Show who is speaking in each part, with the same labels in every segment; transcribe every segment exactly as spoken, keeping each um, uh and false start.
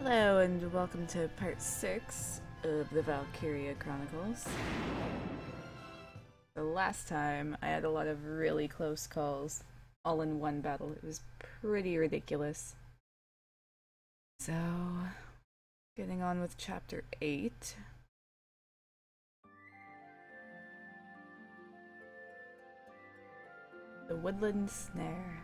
Speaker 1: Hello and welcome to part six of the Valkyria Chronicles. The last time I had a lot of really close calls all in one battle. It was pretty ridiculous. So, getting on with chapter eight. The Woodland Snare.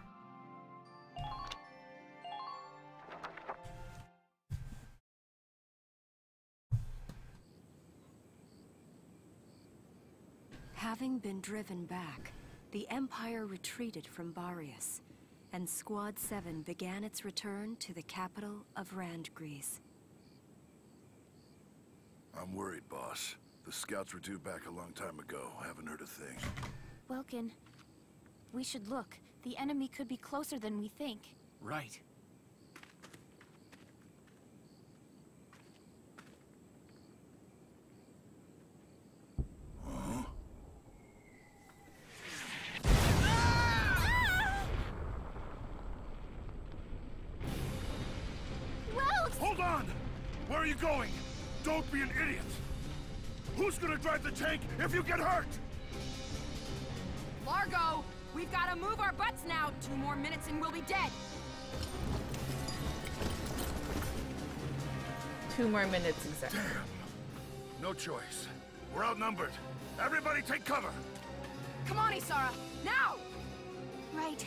Speaker 2: Having been driven back, the Empire retreated from Barius, and Squad seven began its return to the capital of Randgriz.
Speaker 3: I'm worried, boss. The scouts were due back a long time ago. Haven't heard a thing.
Speaker 4: Welkin, we should look. The enemy could be closer than we think.
Speaker 5: Right.
Speaker 3: Hold on! Where are you going? Don't be an idiot! Who's gonna drive the tank if you get hurt?
Speaker 6: Largo! We've gotta move our butts now! Two more minutes and we'll be dead!
Speaker 1: Two more minutes exactly.
Speaker 3: Damn. No choice. We're outnumbered. Everybody take cover!
Speaker 6: Come on, Isara! Now!
Speaker 4: Right.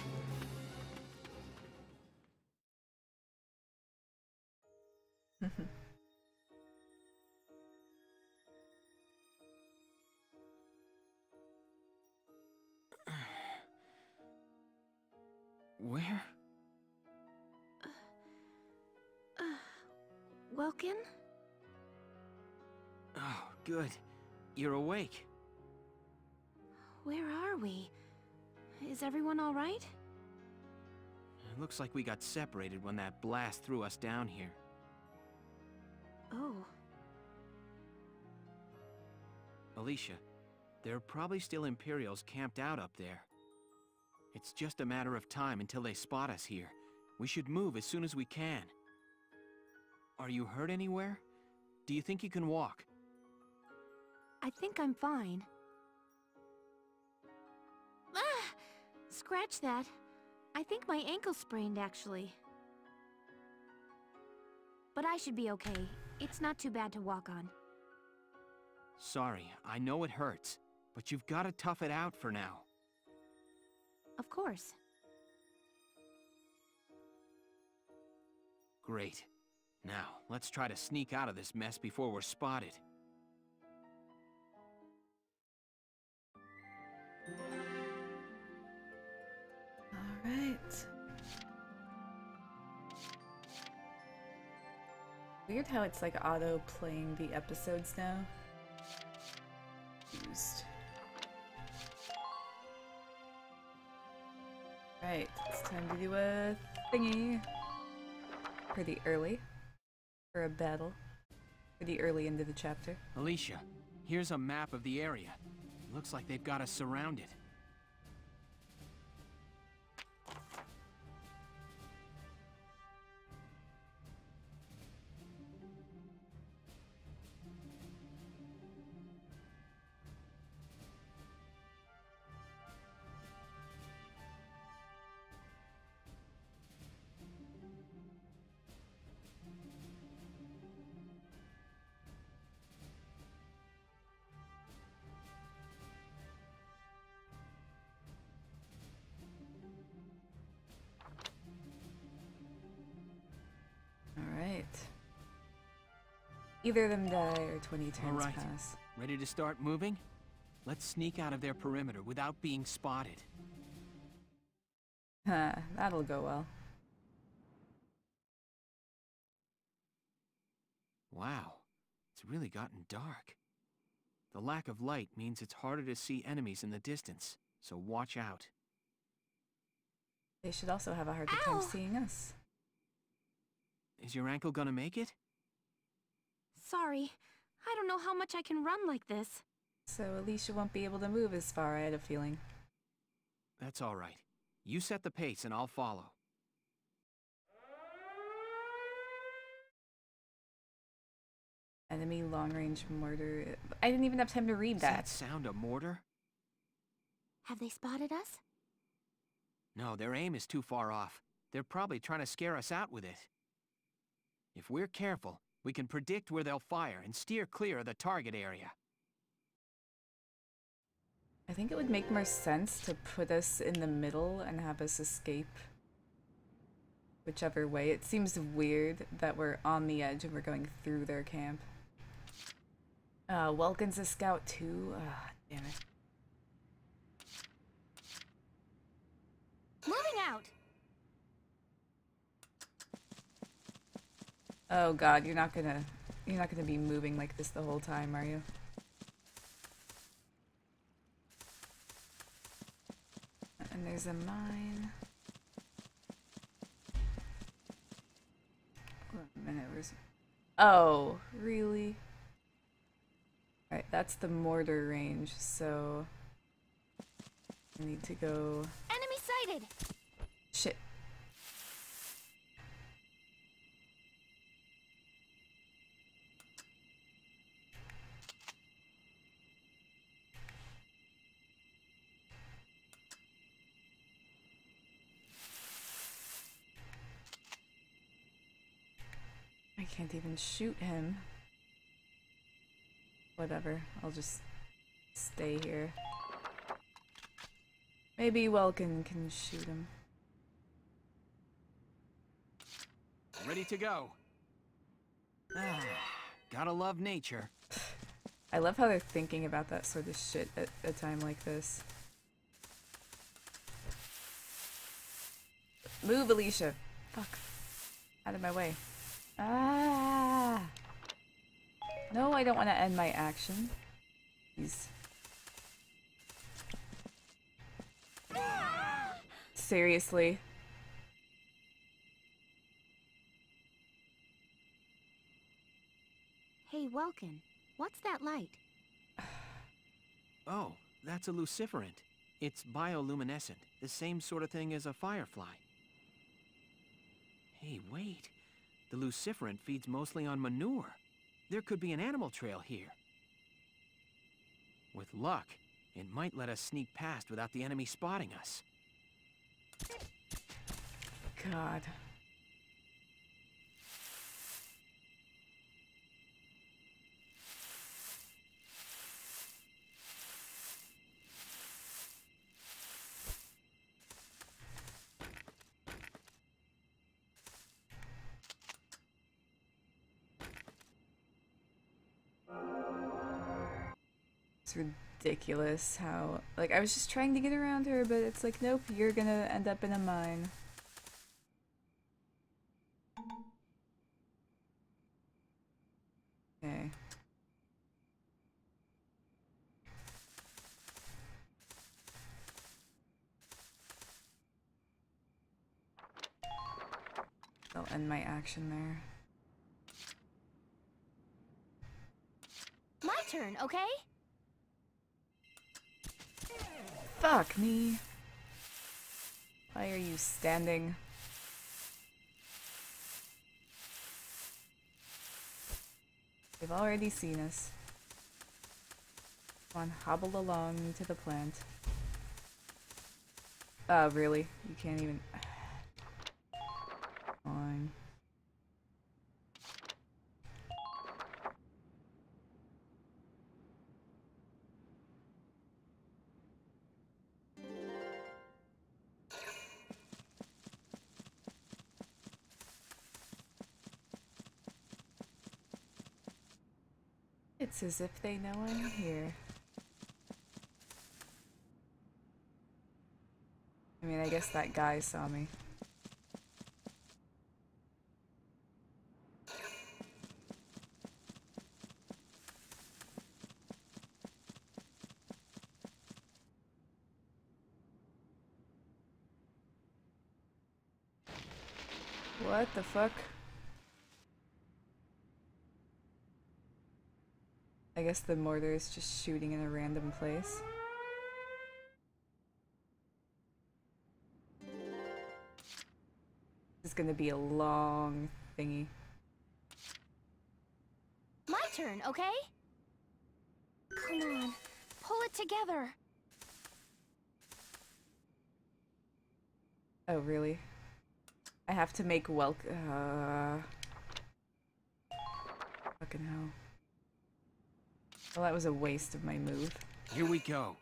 Speaker 5: Where?
Speaker 4: Uh, Welkin?
Speaker 5: Oh, good. You're awake.
Speaker 4: Where are we? Is everyone all right?
Speaker 5: It looks like we got separated when that blast threw us down here.
Speaker 4: Oh.
Speaker 5: Alicia, there are probably still Imperials camped out up there. It's just a matter of time until they spot us here. We should move as soon as we can. Are you hurt anywhere? Do you think you can walk?
Speaker 4: I think I'm fine. Ah! Scratch that. I think my ankle sprained, actually. But I should be okay. It's not too bad to walk on.
Speaker 5: Sorry, I know it hurts, but you've got to tough it out for now.
Speaker 4: Of course.
Speaker 5: Great. Now, let's try to sneak out of this mess before we're spotted.
Speaker 1: All right. Weird how it's like auto playing the episodes now. Used. Right, it's time to do a thingy. Pretty early. For a battle. Pretty early into the chapter.
Speaker 5: Alicia, here's a map of the area. Looks like they've got us surrounded.
Speaker 1: Alright. Either of them die or twenty turns
Speaker 5: All right.
Speaker 1: pass.
Speaker 5: Ready to start moving? Let's sneak out of their perimeter without being spotted.
Speaker 1: Huh, that'll go well.
Speaker 5: Wow, it's really gotten dark. The lack of light means it's harder to see enemies in the distance, so watch out.
Speaker 1: They should also have a harder
Speaker 4: Ow!
Speaker 1: time seeing us.
Speaker 5: Is your ankle gonna make it?
Speaker 4: Sorry. I don't know how much I can run like this.
Speaker 1: So Alicia won't be able to move as far, I had a feeling.
Speaker 5: That's all right. You set the pace and I'll follow.
Speaker 1: Enemy long-range mortar. I didn't even have time to read
Speaker 5: Does
Speaker 1: that.
Speaker 5: that sound a mortar?
Speaker 4: Have they spotted us?
Speaker 5: No, their aim is too far off. They're probably trying to scare us out with it. If we're careful, we can predict where they'll fire and steer clear of the target area.
Speaker 1: I think it would make more sense to put us in the middle and have us escape whichever way. It seems weird that we're on the edge and we're going through their camp. Uh, Welkin's a scout too? Ah, damn it.
Speaker 4: Moving out!
Speaker 1: Oh god, you're not gonna... You're not gonna be moving like this the whole time, are you? And there's a mine. Wait a minute, where's... Oh, really? Alright, that's the mortar range, so... I need to go...
Speaker 4: Enemy sighted!
Speaker 1: Shit. I can't even shoot him. Whatever, I'll just stay here. Maybe Welkin can shoot him.
Speaker 5: Ready to go. Ah, gotta love nature.
Speaker 1: I love how they're thinking about that sort of shit at a time like this. Move, Alicia! Fuck. Out of my way. Ah! No, I don't want to end my action. Please. Seriously.
Speaker 4: Hey, Welkin, what's that light?
Speaker 5: Oh, that's a luciferant. It's bioluminescent, the same sort of thing as a firefly. Hey, wait. The luciferant feeds mostly on manure. There could be an animal trail here. With luck, it might let us sneak past without the enemy spotting us.
Speaker 1: God. It's ridiculous how, like, I was just trying to get around her, but it's like, nope, you're gonna end up in a mine. Okay. I'll end my action there.
Speaker 4: My turn, okay?
Speaker 1: Fuck me. Why are you standing? They've already seen us. Come on, hobble along to the plant. Oh, really? You can't even... Fine. It's as if they know I'm here. I mean, I guess that guy saw me. What the fuck? I guess the mortar is just shooting in a random place. This is gonna be a long thingy.
Speaker 4: My turn, okay? Come on, pull it together.
Speaker 1: Oh, really? I have to make Welk. Uh... Fucking hell. Well, that was a waste of my move.
Speaker 5: Here we go.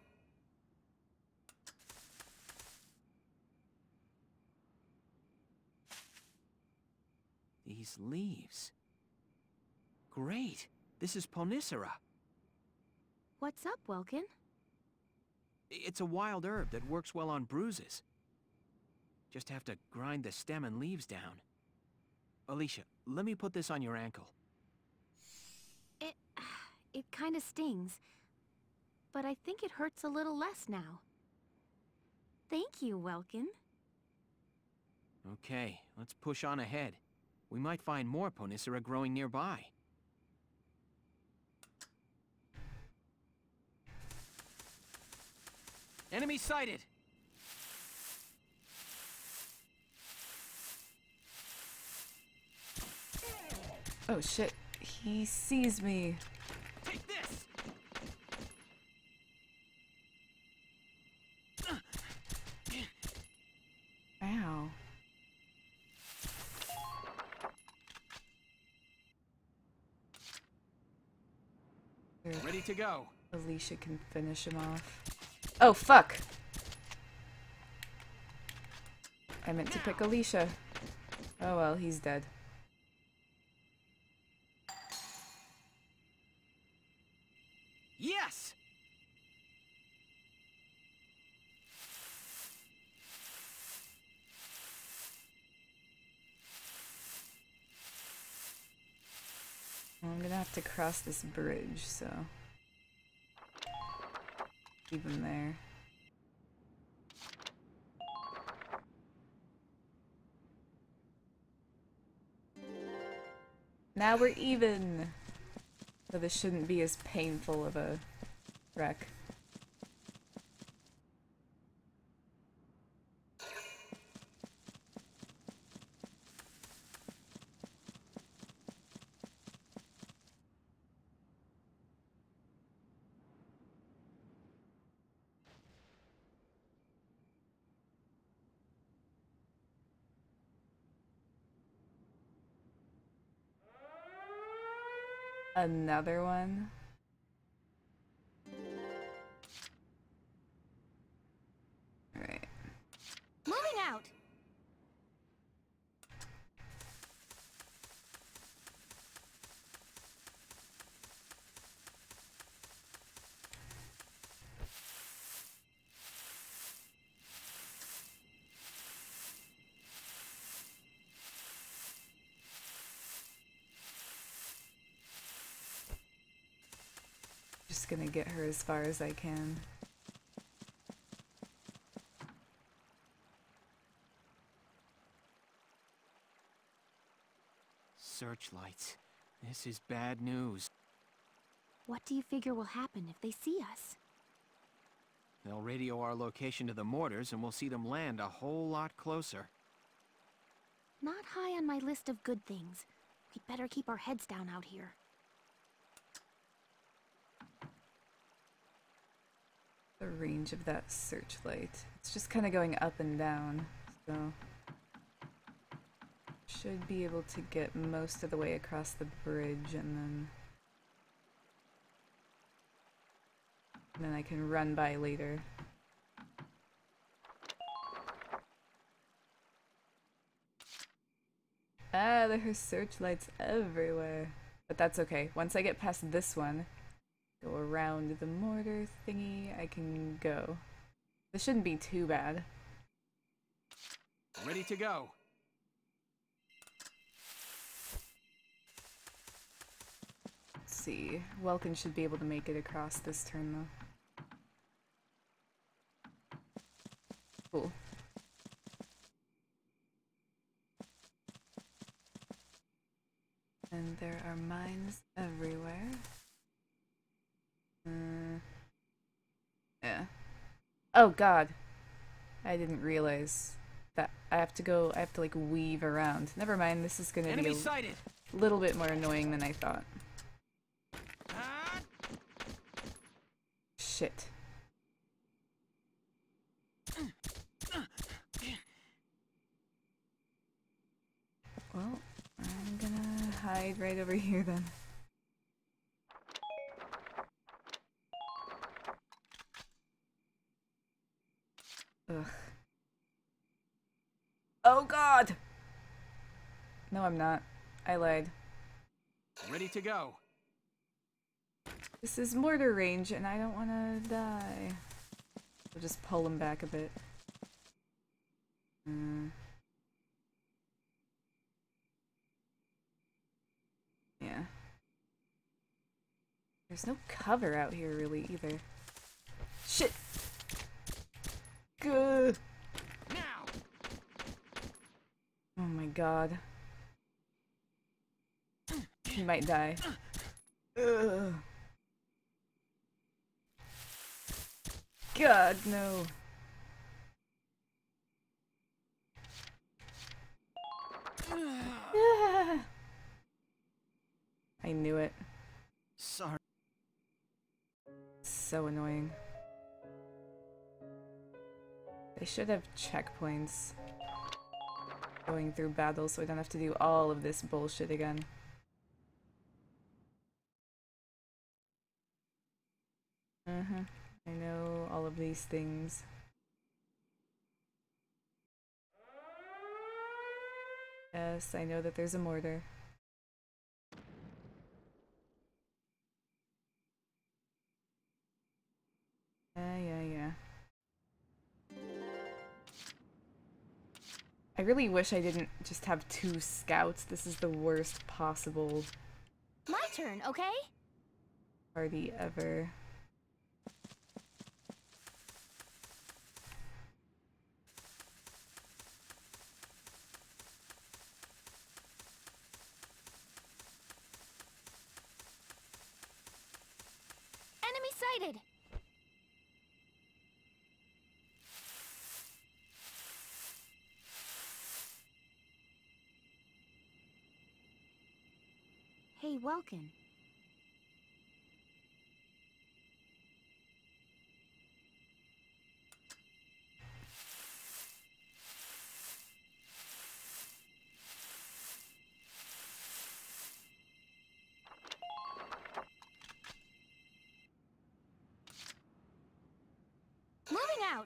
Speaker 5: These leaves. Great. This is Ponicera.
Speaker 4: What's up, Welkin?
Speaker 5: It's a wild herb that works well on bruises. Just have to grind the stem and leaves down. Alicia, let me put this on your ankle.
Speaker 4: It... it kinda stings. But I think it hurts a little less now. Thank you, Welkin.
Speaker 5: Okay, let's push on ahead. We might find more Ponicera growing nearby. Enemy sighted!
Speaker 1: Oh shit, he sees me.
Speaker 5: Take this!
Speaker 1: Ow.
Speaker 5: Ready to go.
Speaker 1: Alicia can finish him off. Oh, fuck! I meant to pick Alicia. Oh well, he's dead.
Speaker 5: Yes!
Speaker 1: I'm gonna have to cross this bridge, so... keep him there. Now we're even! So this shouldn't be as painful of a wreck. Another one? Alright.
Speaker 4: Moving out!
Speaker 1: Just gonna get her as far as I can.
Speaker 5: Searchlights. This is bad news.
Speaker 4: What do you figure will happen if they see us?
Speaker 5: They'll radio our location to the mortars and we'll see them land a whole lot closer.
Speaker 4: Not high on my list of good things. We'd better keep our heads down out here.
Speaker 1: The range of that searchlight. It's just kind of going up and down, so... should be able to get most of the way across the bridge and then... and then I can run by later. Ah, there are searchlights everywhere. But that's okay. Once I get past this one, go around the mortar thingy, I can go. This shouldn't be too bad.
Speaker 5: Ready to go.
Speaker 1: Let's see. Welkin should be able to make it across this turn though. Cool. And there are mines everywhere. Mm. Yeah. Oh god. I didn't realize that I have to go, I have to like weave around. Never mind, this is gonna
Speaker 5: Enemy
Speaker 1: be a
Speaker 5: sighted.
Speaker 1: little bit more annoying than I thought. shit. Well, I'm gonna hide right over here then. Ugh. Oh god! No, I'm not. I lied.
Speaker 5: Ready to go.
Speaker 1: This is mortar range and I don't wanna die. I'll just pull him back a bit. Hmm. Yeah. There's no cover out here really either. Shit! Good.
Speaker 5: Now.
Speaker 1: Oh my god. He might die. Ugh. God, no. Ah. I knew it.
Speaker 5: Sorry.
Speaker 1: So annoying. They should have checkpoints going through battles so I don't have to do all of this bullshit again. Uh-huh. I know all of these things. Yes, I know that there's a mortar. Yeah, yeah, yeah. I really wish I didn't just have two scouts. This is the worst possible
Speaker 4: My turn, okay?
Speaker 1: party ever.
Speaker 4: Enemy sighted! Hey, Welkin. Moving out!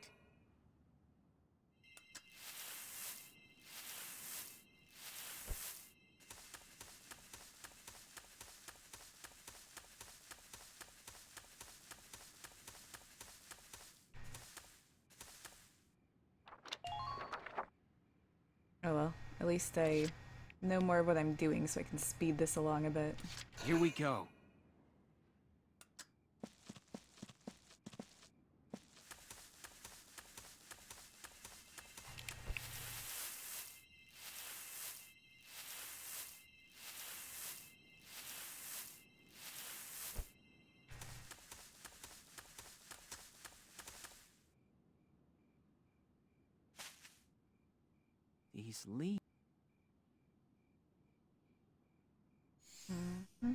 Speaker 1: Oh well, at least I know more of what I'm doing so I can speed this along a bit.
Speaker 5: Here we go. These leaves.
Speaker 1: Mm-hmm.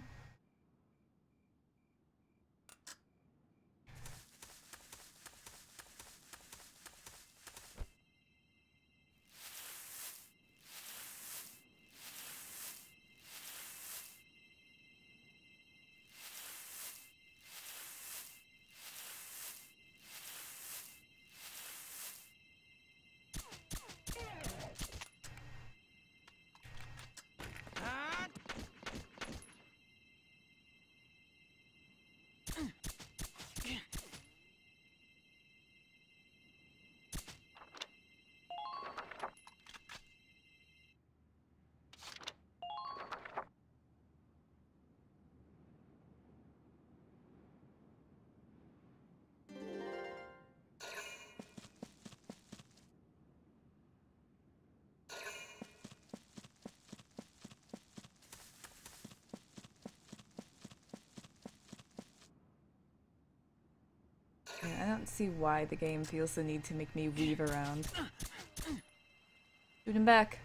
Speaker 1: Yeah, I don't see why the game feels the need to make me weave around. Shoot him back.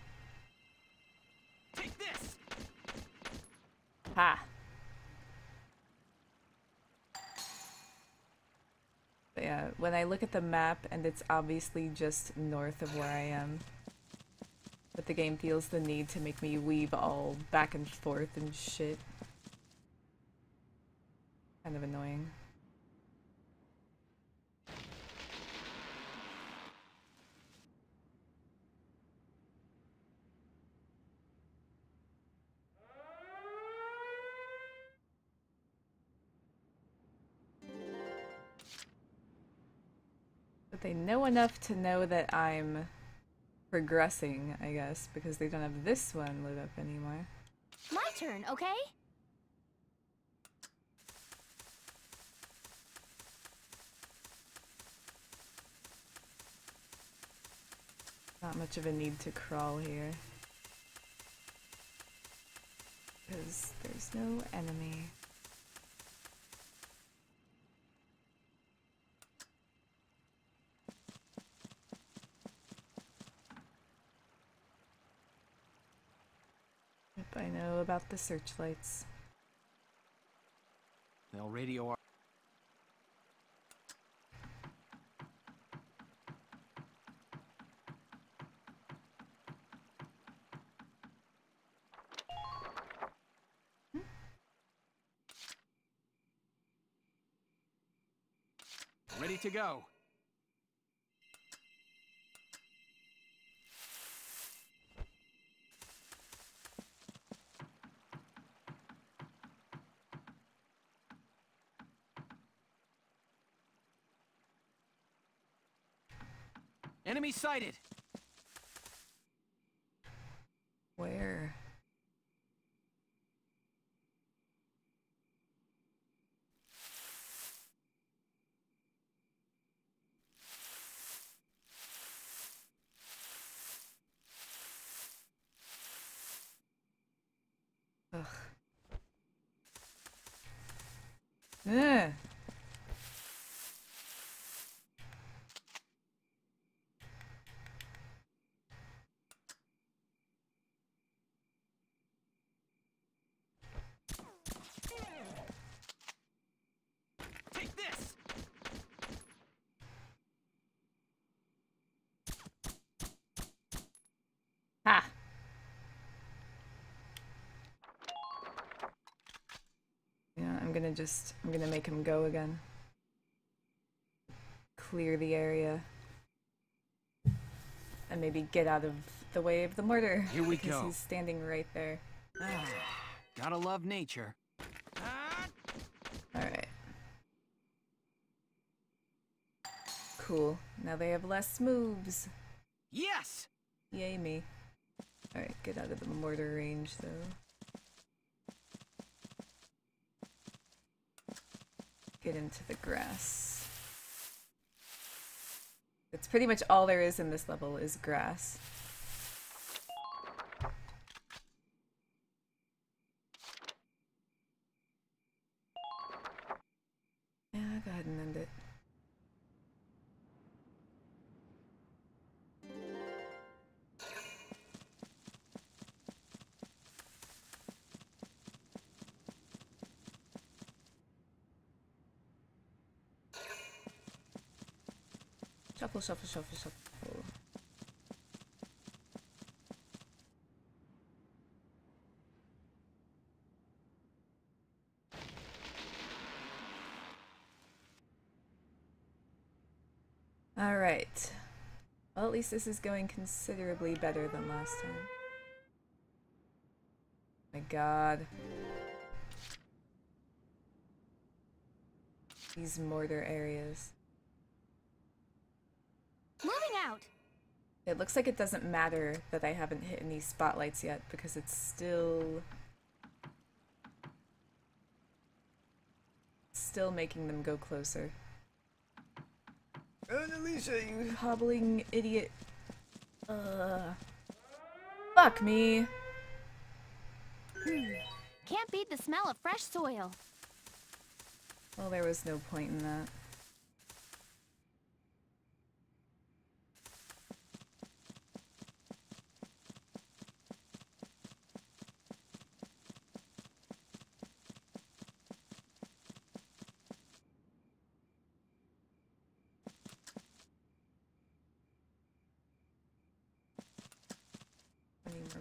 Speaker 5: Take this.
Speaker 1: Ha! when I look at the map and it's obviously just north of where I am, but the game feels the need to make me weave all back and forth and shit. Kind of annoying. But they know enough to know that I'm progressing, I guess, because they don't have this one lit up anymore.
Speaker 4: My turn, okay?
Speaker 1: Not much of a need to crawl here. Because there's no enemy. Yep, I know about the searchlights.
Speaker 5: They'll radio our... Ready to go. Enemy sighted.
Speaker 1: Where? Ugh. Ugh.
Speaker 5: Take this.
Speaker 1: Ha! Yeah, I'm gonna just, I'm gonna make him go again. Clear the area. And maybe get out of the way of the mortar.
Speaker 5: Here we
Speaker 1: because
Speaker 5: go.
Speaker 1: he's standing right there.
Speaker 5: Ah, gotta love nature. Ah!
Speaker 1: Alright. Cool. Now they have less moves.
Speaker 5: Yes!
Speaker 1: Yay me. Alright, get out of the mortar range though. Get into the grass. It's pretty much all there is in this level is grass. Yeah, go ahead and end it. Shuffle, shuffle, shuffle, shuffle. Alright. Well, at least this is going considerably better than last time. My god. These mortar areas.
Speaker 4: Moving out!
Speaker 1: It looks like it doesn't matter that I haven't hit any spotlights yet because it's still... still making them go closer. Oh, Alicia, you hobbling idiot. Uh... Fuck me!
Speaker 4: Can't beat the smell of fresh soil.
Speaker 1: Well, there was no point in that.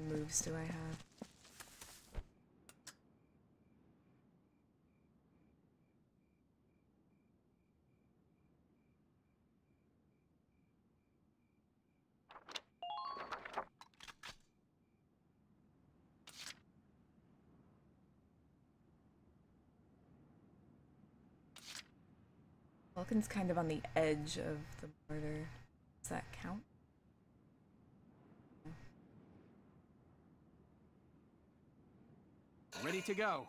Speaker 1: moves do I have? Vulcan's kind of on the edge of the border. Does that count?
Speaker 5: Ready to go.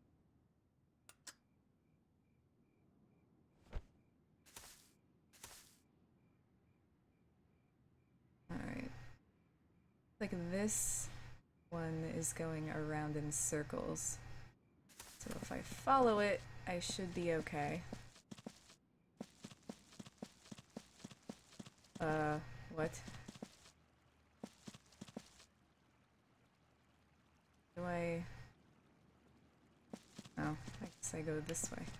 Speaker 1: Alright. Like this one is going around in circles. So if I follow it, I should be okay. Uh, what? Do I... Oh, I guess I go this way.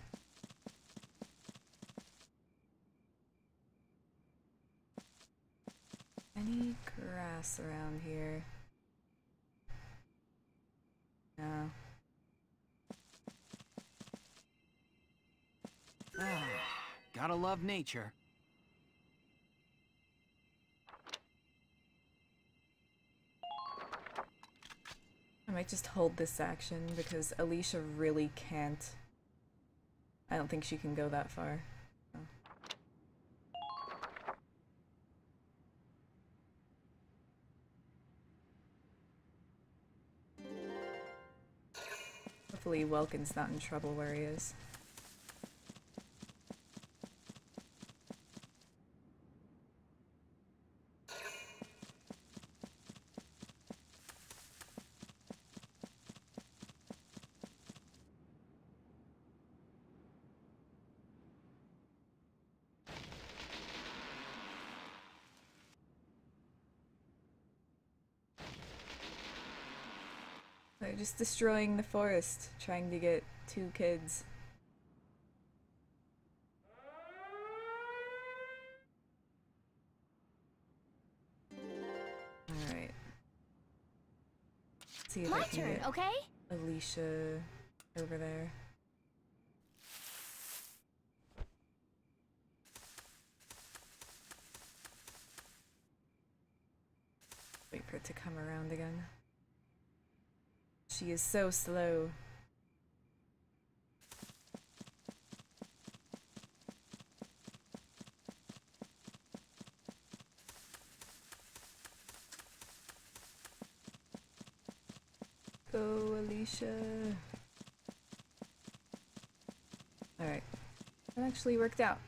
Speaker 1: Any grass around here? No.
Speaker 5: Ah, gotta love nature.
Speaker 1: I might just hold this action because Alicia really can't. I don't think she can go that far. So. Hopefully Welkin's not in trouble where he is. They're just destroying the forest, trying to get two kids. Alright. See if
Speaker 4: My
Speaker 1: I can
Speaker 4: turn,
Speaker 1: get
Speaker 4: okay?
Speaker 1: Alicia over there. Wait for it to come around again. She is so slow. Go, Alicia. Alright. That actually worked out.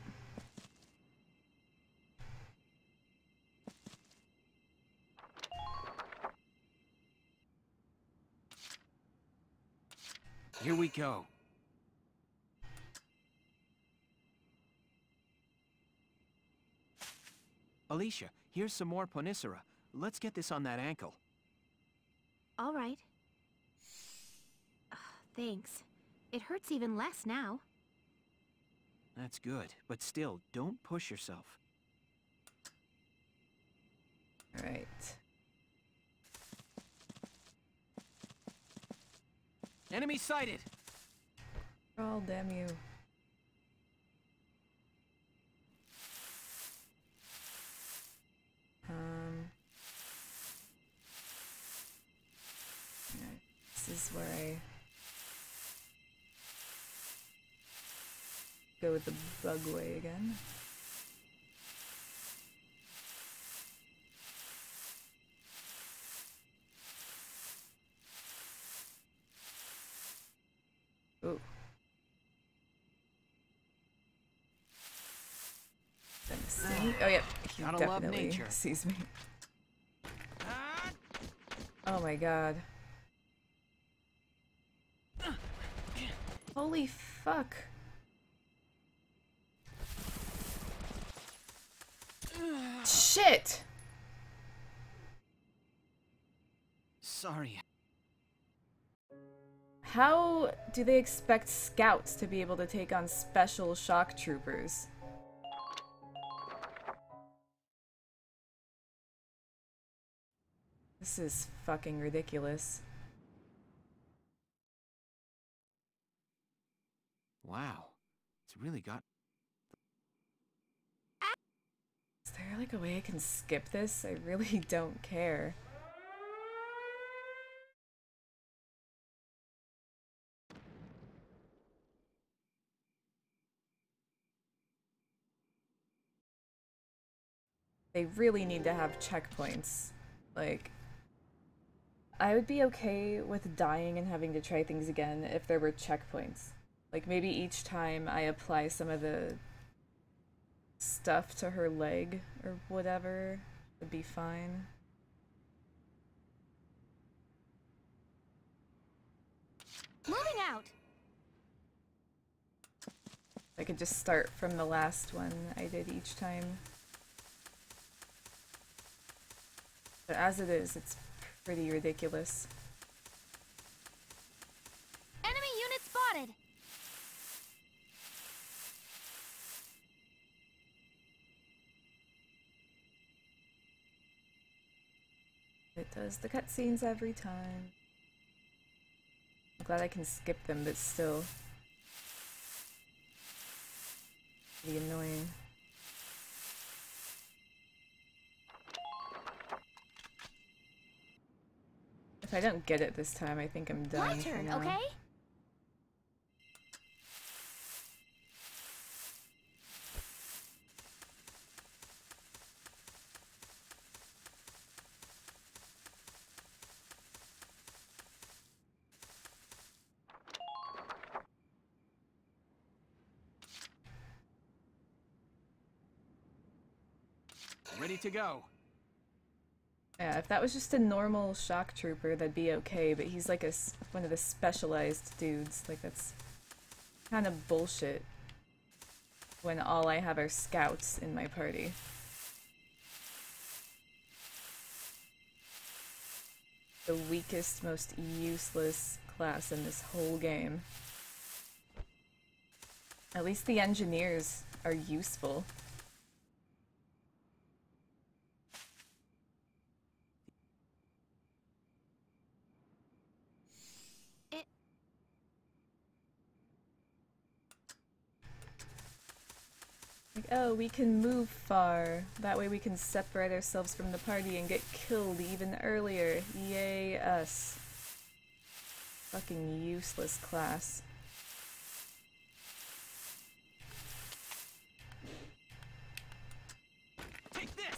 Speaker 5: Here we go. Alicia, here's some more Ponicera. Let's get this on that ankle.
Speaker 4: All right. Ugh, thanks. It hurts even less now.
Speaker 5: That's good, but still, don't push yourself.
Speaker 1: Alright.
Speaker 5: Enemy sighted!
Speaker 1: Oh, damn you. Um... Yeah, this is where I go with the bug way again. Ooh. Gonna see me? Oh, yep. He
Speaker 5: Gotta love
Speaker 1: definitely
Speaker 5: nature.
Speaker 1: sees me. Oh my god. Holy fuck. Shit!
Speaker 5: Sorry.
Speaker 1: How do they expect scouts to be able to take on special shock troopers? This is fucking ridiculous.
Speaker 5: Wow. It's really got...
Speaker 1: Is there like a way I can skip this? I really don't care. They really need to have checkpoints. Like, I would be okay with dying and having to try things again if there were checkpoints. Like, maybe each time I apply some of the stuff to her leg or whatever would be fine.
Speaker 4: Moving out.
Speaker 1: I could just start from the last one I did each time. But as it is, it's pretty ridiculous.
Speaker 4: Enemy unit spotted.
Speaker 1: It does the cutscenes every time. I'm glad I can skip them, but still. Pretty annoying. If I don't get it this time, I think I'm done.
Speaker 4: My
Speaker 1: for
Speaker 4: turn,
Speaker 1: now.
Speaker 4: okay?
Speaker 5: Ready to go.
Speaker 1: Yeah, if that was just a normal shock trooper, that'd be okay, but he's like a, s- one of the specialized dudes. Like, that's kind of bullshit when all I have are scouts in my party. The weakest, most useless class in this whole game. At least the engineers are useful.
Speaker 4: It...
Speaker 1: Like, oh, we can move far. That way we can separate ourselves from the party and get killed even earlier. Yay, us. Fucking useless class.
Speaker 5: Take this!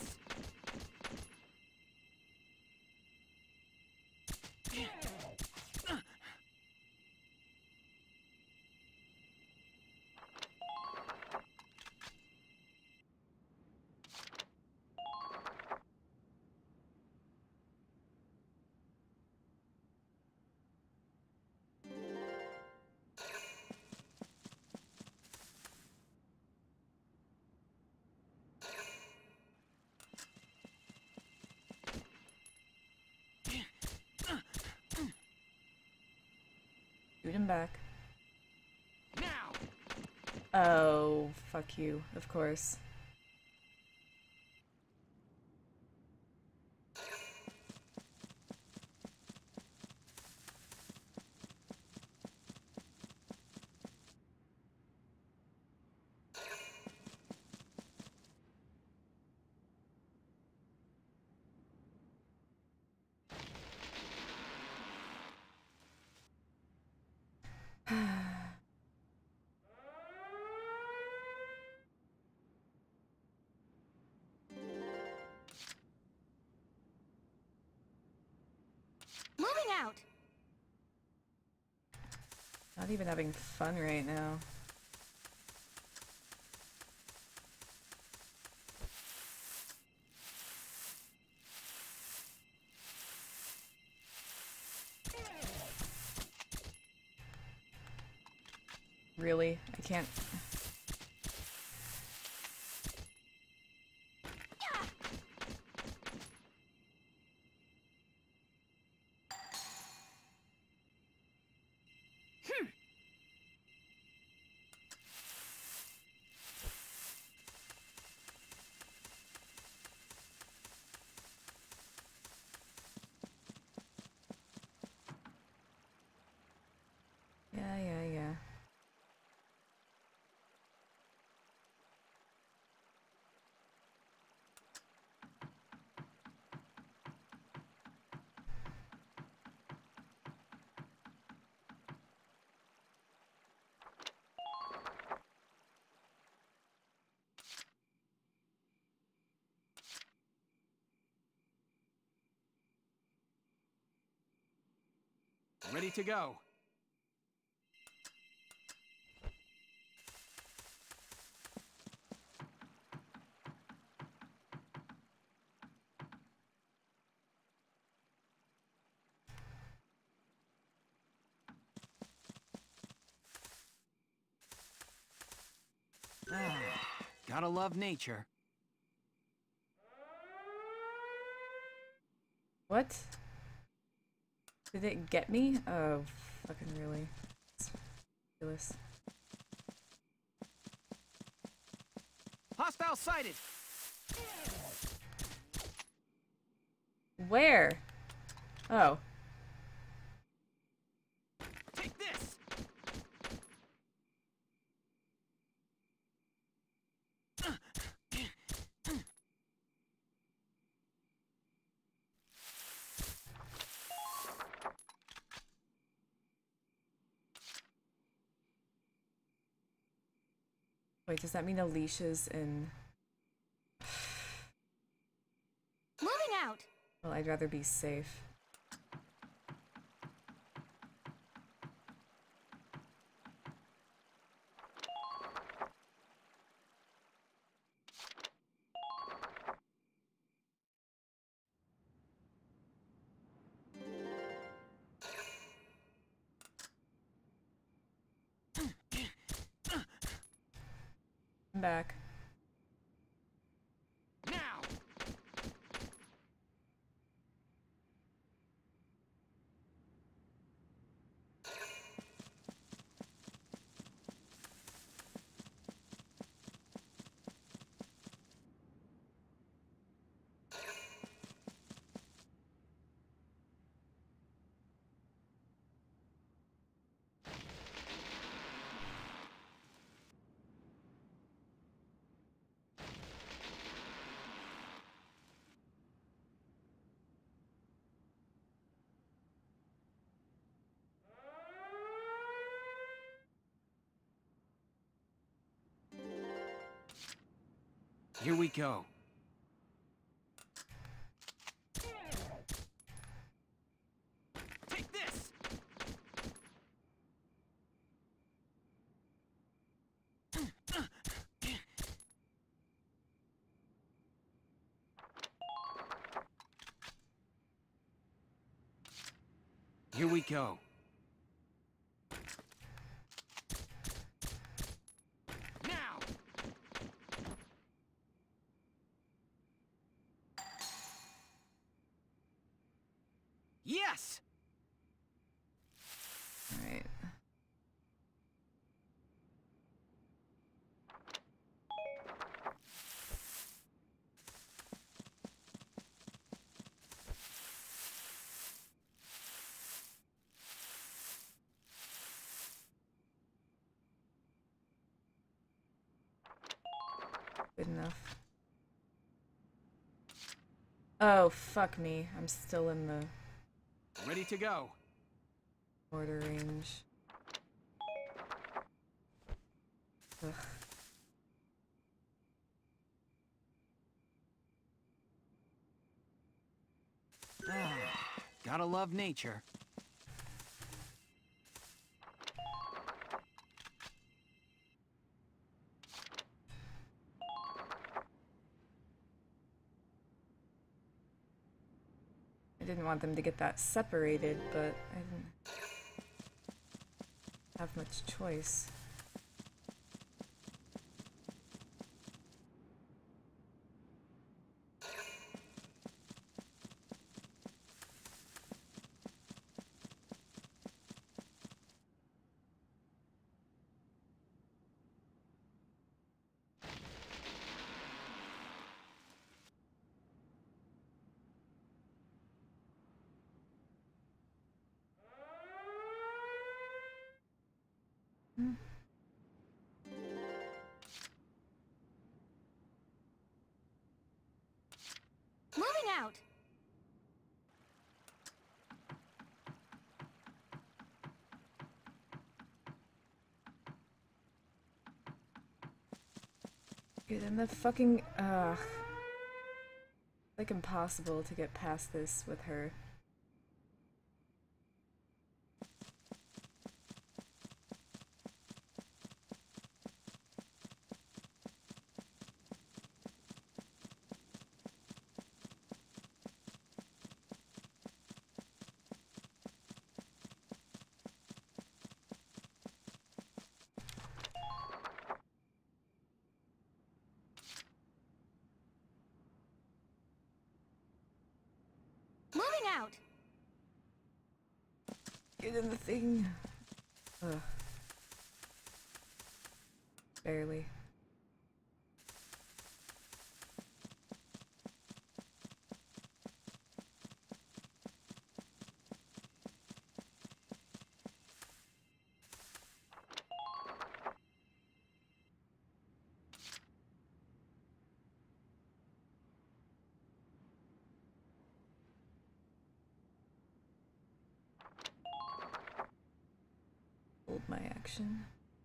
Speaker 1: Shoot him back.
Speaker 5: Now!
Speaker 1: Oh, fuck you, of course.
Speaker 4: Moving out.
Speaker 1: Not even having fun right now. Really? I can't...
Speaker 5: Ready to go. Ah, gotta love nature.
Speaker 1: What? Did it get me? Oh, fucking really. It's ridiculous.
Speaker 5: Hostile sighted!
Speaker 1: Where? Oh.
Speaker 5: Take this!
Speaker 1: Wait, does that mean Alicia's in...
Speaker 4: Moving out!
Speaker 1: Well, I'd rather be safe. I'm back.
Speaker 5: Now! Here we go. Take this! Here we go. Now! Yes!
Speaker 1: Alright. Good enough. Oh, fuck me. I'm still in the
Speaker 5: Ready to go.
Speaker 1: border range. Ugh.
Speaker 5: Ah, gotta love nature.
Speaker 1: I didn't want them to get that separated, but I didn't have much choice.
Speaker 4: Moving out!
Speaker 1: Dude, and the fucking, ugh. Like impossible to get past this with her.
Speaker 4: Moving out!
Speaker 1: Get in the thing. Ugh. Barely. Hold my action.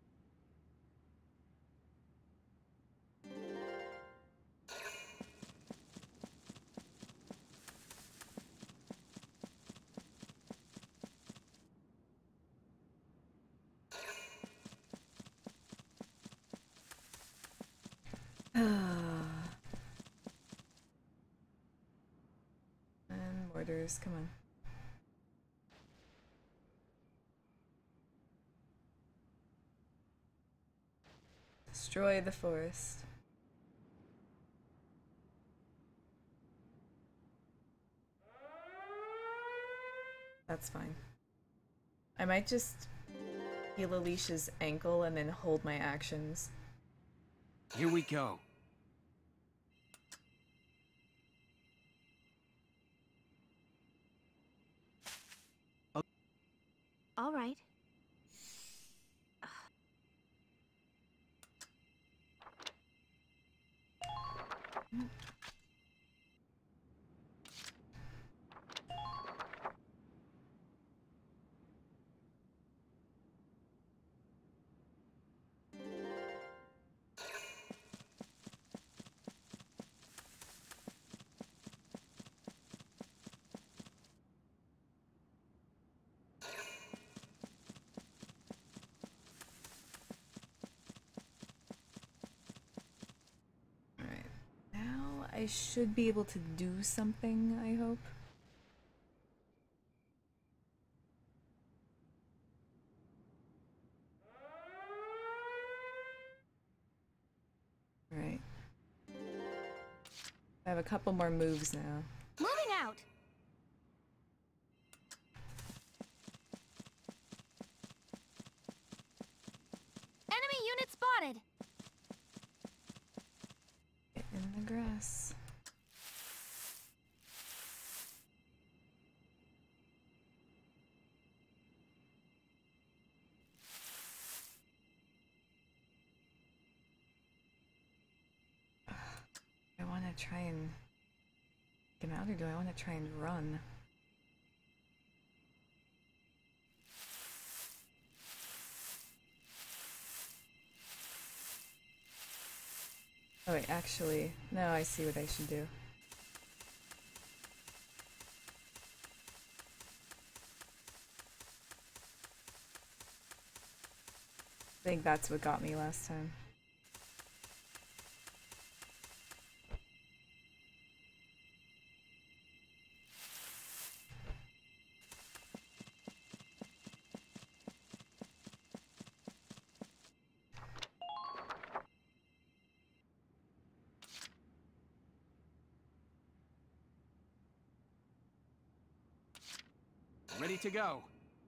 Speaker 1: And mortars, come on. Destroy the forest. That's fine. I might just heal Alicia's ankle and then hold my actions.
Speaker 5: Here we go.
Speaker 4: All right.
Speaker 1: I should be able to do something, I hope. Right. I have a couple more moves now.
Speaker 4: Moving out! Enemy unit spotted!
Speaker 1: Get in the grass. I want to try and get him out, or do I want to try and run? Oh wait, actually, no, I see what I should do. I think that's what got me last time.
Speaker 5: Ready to go.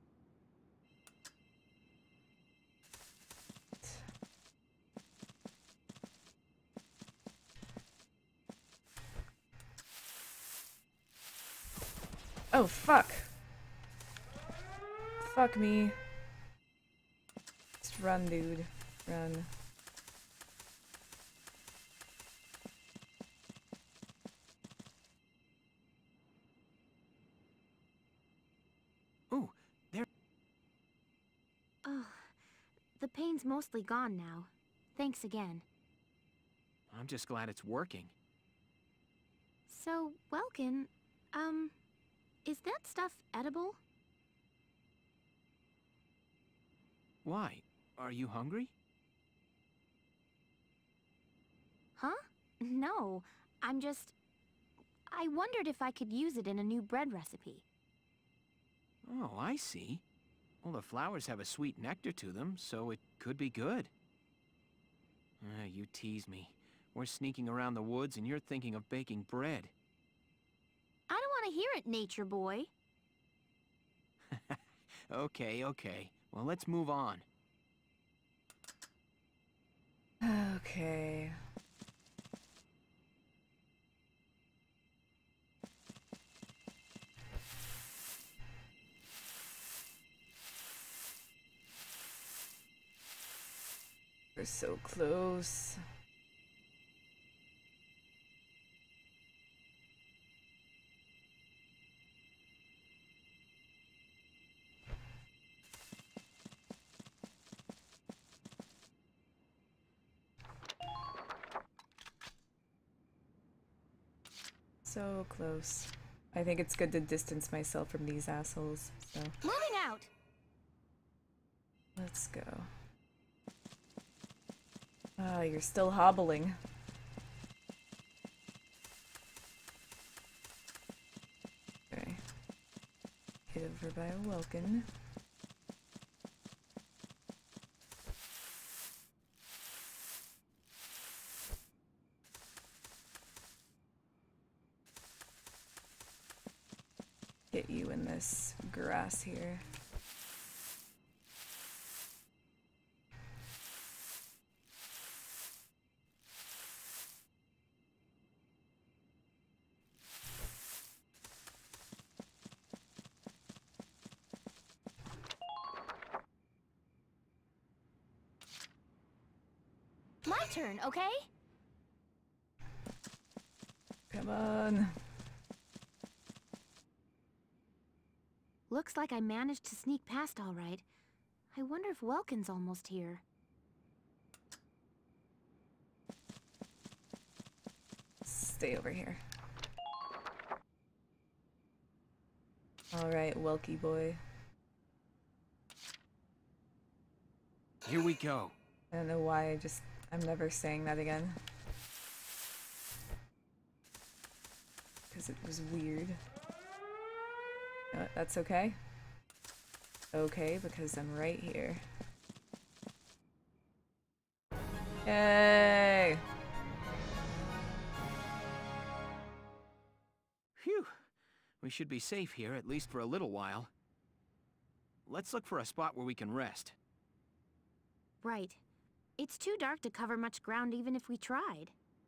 Speaker 1: Oh, fuck. Fuck me. Just run, dude. Run.
Speaker 5: Ooh, there.
Speaker 4: Oh, the pain's mostly gone now. Thanks again.
Speaker 5: I'm just glad it's working.
Speaker 4: So, Welkin, um, is that stuff edible?
Speaker 5: Why? Are you hungry?
Speaker 4: Huh? No, I'm just... I wondered if I could use it in a new bread recipe.
Speaker 5: Oh, I see. Well, the flowers have a sweet nectar to them, so it could be good. Ah, you tease me. We're sneaking around the woods and you're thinking of baking bread.
Speaker 4: I don't want hear it, Nature Boy.
Speaker 5: Okay, okay. Well, let's move on.
Speaker 1: Okay. We're so close. So close. I think it's good to distance myself from these assholes, so
Speaker 4: Moving out!
Speaker 1: let's go. Ah, you're still hobbling. Okay. Get over by a Welkin. Get you in this grass here.
Speaker 4: My turn, okay?
Speaker 1: Come on.
Speaker 4: Looks like I managed to sneak past all right. I wonder if Welkin's almost here.
Speaker 1: Stay over here. Alright, Welky boy.
Speaker 5: Here we go.
Speaker 1: I don't know why, I just... I'm never saying that again. Because it was weird. You know what, that's okay. Okay, because I'm right here. Yay!
Speaker 5: Phew. We should be safe here, at least for a little while. Let's look for a spot where we can rest.
Speaker 4: Right. It's too dark to cover much ground even if we tried.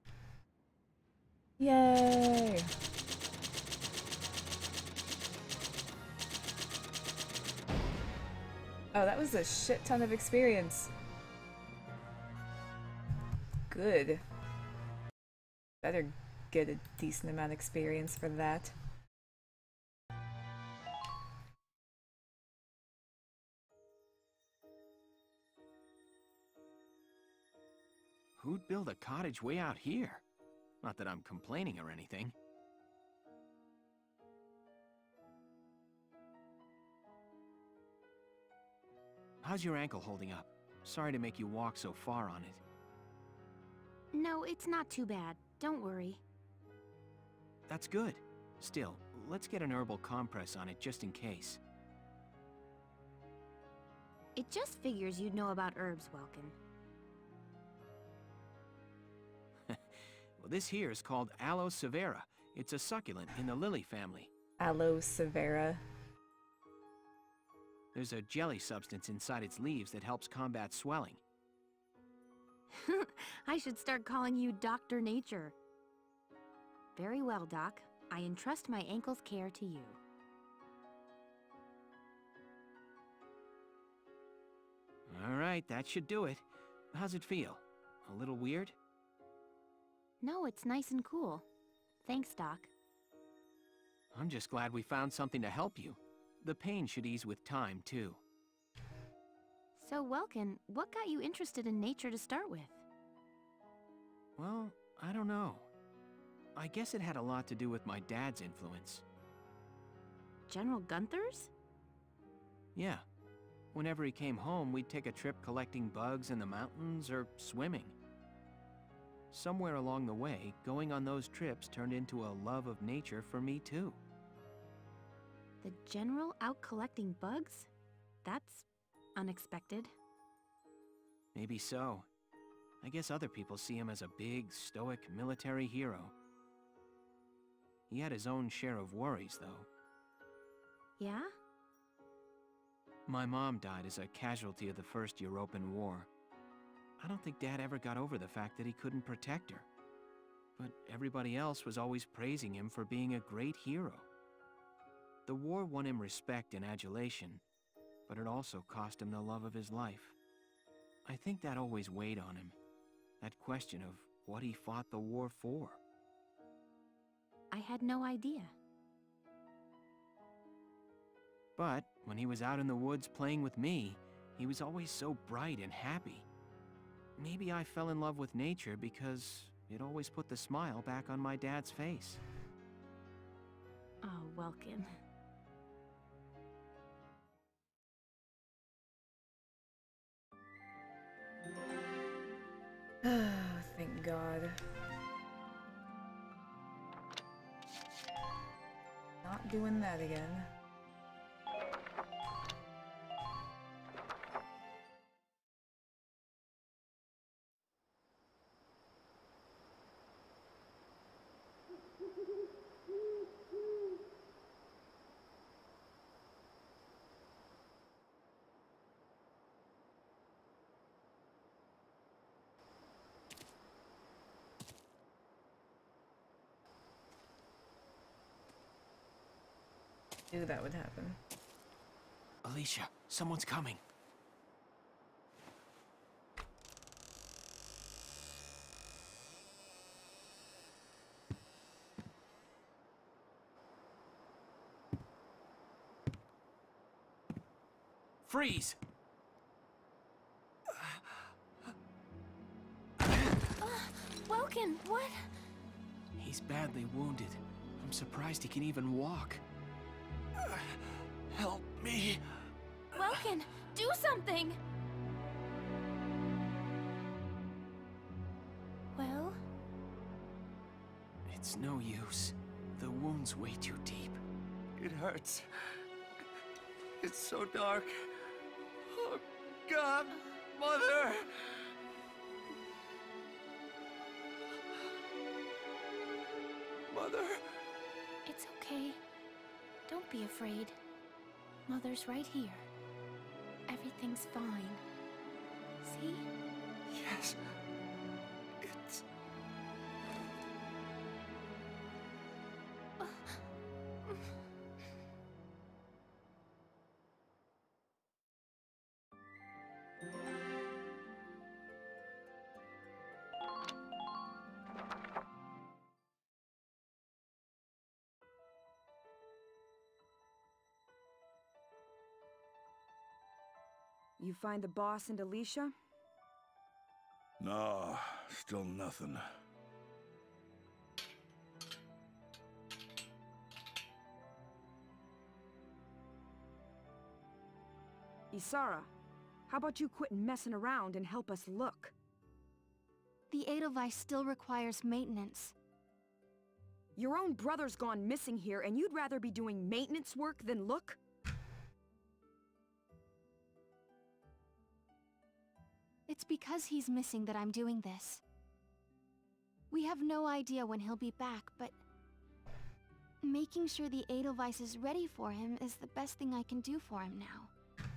Speaker 1: Yay! Oh, that was a shit ton of experience. Good. Better get a decent amount of experience for that.
Speaker 5: Who'd build a cottage way out here? Not that I'm complaining or anything. How's your ankle holding up? Sorry to make you walk so far on it.
Speaker 4: No, it's not too bad. Don't worry.
Speaker 5: That's good. Still, let's get an herbal compress on it just in case.
Speaker 4: It just figures you'd know about herbs, Welkin.
Speaker 5: Well, this here is called Aloe severa. It's a succulent in the lily family.
Speaker 1: Aloe severa.
Speaker 5: There's a jelly substance inside its leaves that helps combat swelling.
Speaker 4: I should start calling you Doctor Nature. Very well, Doc. I entrust my ankle's care to you.
Speaker 5: All right, that should do it. How's it feel? A little weird?
Speaker 4: No, it's nice and cool. Thanks, Doc.
Speaker 5: I'm just glad we found something to help you. The pain should ease with time, too.
Speaker 4: So, Welkin, what got you interested in nature to start with?
Speaker 5: Well, I don't know. I guess it had a lot to do with my dad's influence.
Speaker 4: General Gunther's?
Speaker 5: Yeah. Whenever he came home, we'd take a trip collecting bugs in the mountains or swimming. Somewhere along the way, going on those trips turned into a love of nature for me, too.
Speaker 4: The General out collecting bugs? That's unexpected.
Speaker 5: Maybe so. I guess other people see him as a big, stoic military hero. He had his own share of worries, though.
Speaker 4: Yeah?
Speaker 5: My mom died as a casualty of the First European War. I don't think Dad ever got over the fact that he couldn't protect her. But everybody else was always praising him for being a great hero. The war won him respect and adulation, but it also cost him the love of his life. I think that always weighed on him. That question of what he fought the war for.
Speaker 4: I had no idea.
Speaker 5: But when he was out in the woods playing with me, he was always so bright and happy. Maybe I fell in love with nature because it always put the smile back on my dad's face.
Speaker 4: Oh, Welkin.
Speaker 1: Thank God. Not doing that again. Knew that would happen.
Speaker 5: Alicia, someone's coming. Freeze!
Speaker 4: Uh, Welkin, what?
Speaker 5: He's badly wounded. I'm surprised he can even walk. Help me.
Speaker 4: Welkin, do something! Well?
Speaker 5: It's no use. The wound's way too deep.
Speaker 7: It hurts. It's so dark. Oh, God, Mother! Mother?
Speaker 4: It's okay. Don't be afraid. Mother's right here. Everything's fine. See?
Speaker 7: Yes. It's...
Speaker 8: You find the boss and Alicia?
Speaker 3: No, still nothing.
Speaker 8: Isara, how about you quit messing around and help us look?
Speaker 4: The Edelweiss still requires maintenance.
Speaker 8: Your own brother's gone missing here, and you'd rather be doing maintenance work than look?
Speaker 4: It's because he's missing that I'm doing this. We have no idea when he'll be back, but... making sure the Edelweiss is ready for him is the best thing I can do for him now.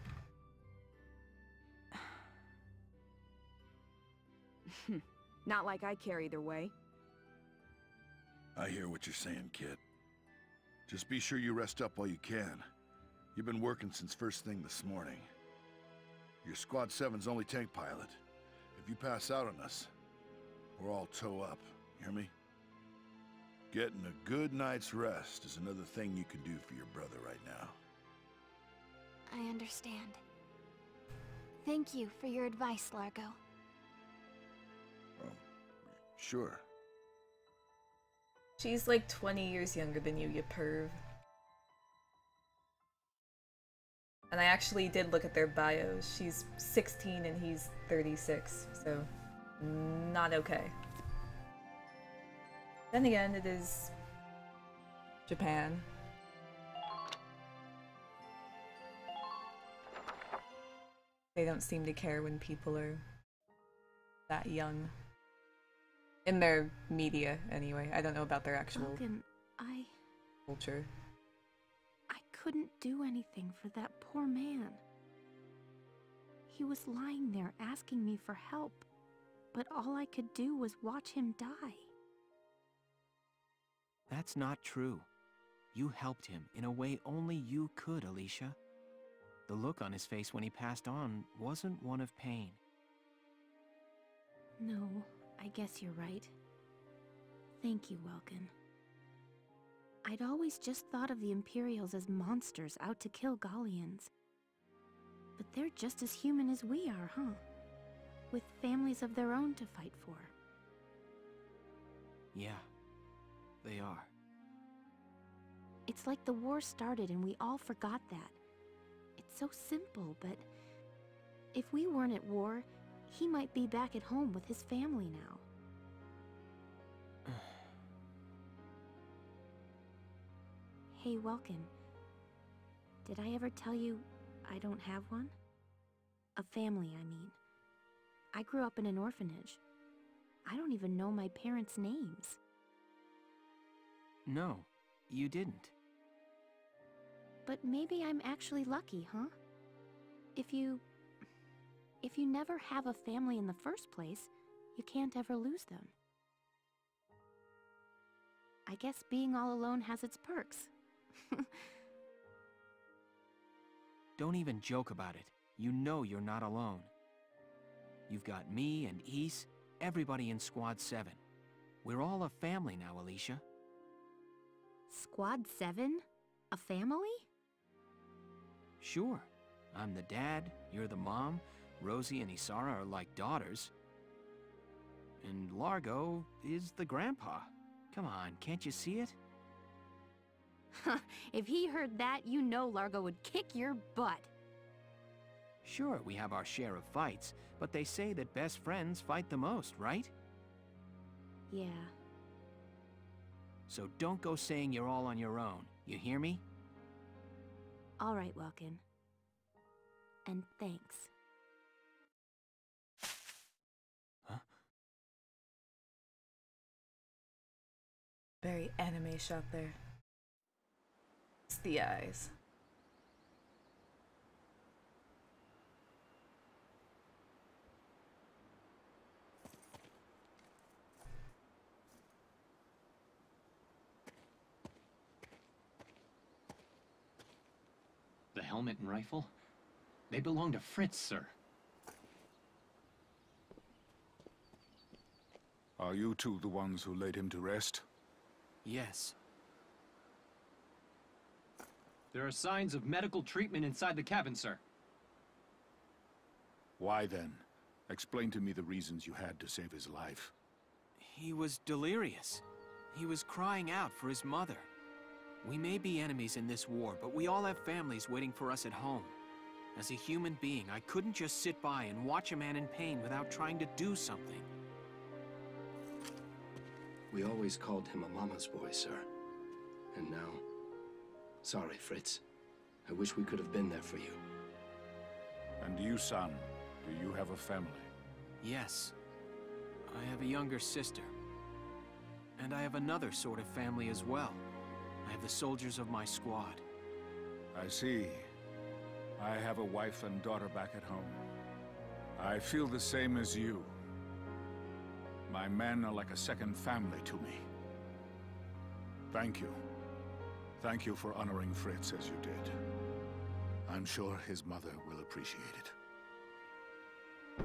Speaker 8: Not like I care either way.
Speaker 3: I hear what you're saying, kid. Just be sure you rest up while you can. You've been working since first thing this morning. You're Squad seven's only tank pilot. If you pass out on us, we're all toe up. Hear me? Getting a good night's rest is another thing you can do for your brother right now.
Speaker 4: I understand. Thank you for your advice, Largo.
Speaker 3: Oh, sure.
Speaker 1: She's like twenty years younger than you, you perv. And I actually did look at their bios. She's sixteen and he's thirty-six, so not okay. Then again, it is Japan. They don't seem to care when people are that young. In their media, anyway. I don't know about their actual
Speaker 4: Logan,
Speaker 9: I...
Speaker 1: Vulture.
Speaker 9: I couldn't do anything for that poor man. He was lying there asking me for help, but all I could do was watch him die.
Speaker 5: That's not true. You helped him in a way only you could, Alicia. The look on his face when he passed on wasn't one of pain.
Speaker 9: No, I guess you're right. Thank you, Welkin. I'd always just thought of the Imperials as monsters out to kill Gallians. But they're just as human as we are, huh? With families of their own to fight for.
Speaker 5: Yeah, they are.
Speaker 9: It's like the war started and we all forgot that. It's so simple, but if we weren't at war, he might be back at home with his family now. Hey, Welkin. Did I ever tell you I don't have one? A family, I mean. I grew up in an orphanage. I don't even know my parents' names.
Speaker 5: No, you didn't.
Speaker 9: But maybe I'm actually lucky, huh? If you... If you never have a family in the first place, you can't ever lose them. I guess being all alone has its perks.
Speaker 5: Don't even joke about it. You know you're not alone. You've got me and Ys, everybody in Squad seven. We're all a family now, Alicia.
Speaker 9: Squad seven? A family?
Speaker 5: Sure. I'm the dad, you're the mom, Rosie and Isara are like daughters. And Largo is the grandpa. Come on, can't you see it?
Speaker 9: If he heard that, you know Largo would kick your butt.
Speaker 5: Sure, we have our share of fights, but they say that best friends fight the most, right?
Speaker 9: Yeah.
Speaker 5: So don't go saying you're all on your own, you hear me?
Speaker 9: All right, Welkin. And thanks.
Speaker 5: Huh?
Speaker 1: Very anime shot there. It's the eyes.
Speaker 10: The helmet and rifle? They belong to Fritz, sir.
Speaker 11: Are you two the ones who laid him to rest?
Speaker 5: Yes.
Speaker 10: There are signs of medical treatment inside the cabin, sir.
Speaker 11: Why then? Explain to me the reasons you had to save his life.
Speaker 5: He was delirious. He was crying out for his mother. We may be enemies in this war, but we all have families waiting for us at home. As a human being, I couldn't just sit by and watch a man in pain without trying to do something.
Speaker 12: We always called him a mama's boy, sir. And now... Sorry, Fritz. I wish we could have been there for you.
Speaker 11: And you, son, do you have a family?
Speaker 5: Yes. I have a younger sister. And I have another sort of family as well. I have the soldiers of my squad.
Speaker 11: I see. I have a wife and daughter back at home. I feel the same as you. My men are like a second family to me. Thank you. Thank you for honoring Fritz as you did. I'm sure his mother will appreciate it.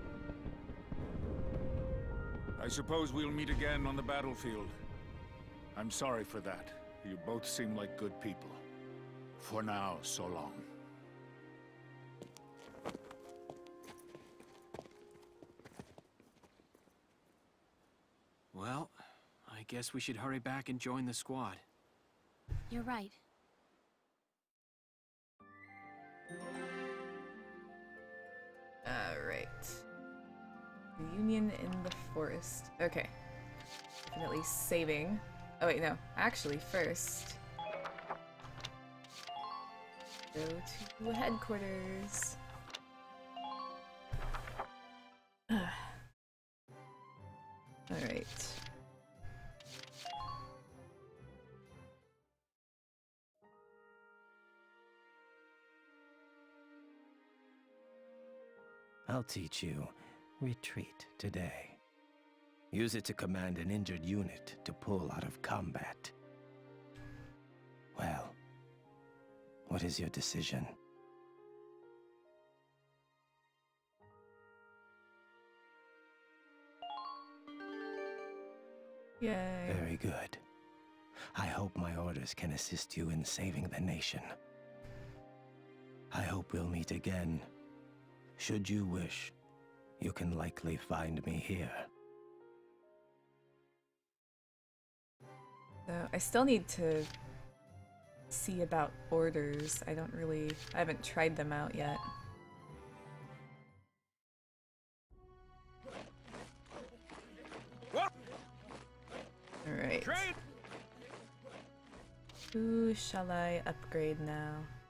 Speaker 11: I suppose we'll meet again on the battlefield. I'm sorry for that. You both seem like good people. For now, so long.
Speaker 5: Well, I guess we should hurry back and join the squad.
Speaker 9: You're right.
Speaker 1: Alright. Reunion in the forest. Okay. Definitely saving. Oh wait, no. Actually, first... go to headquarters. Alright.
Speaker 13: I'll teach you retreat today. Use it to command an injured unit to pull out of combat. Well, what is your decision?
Speaker 1: Yay.
Speaker 13: Very good. I hope my orders can assist you in saving the nation. I hope we'll meet again. Should you wish, you can likely find me here.
Speaker 1: So I still need to see about orders. I don't really... I haven't tried them out yet. Alright. Who shall I upgrade now?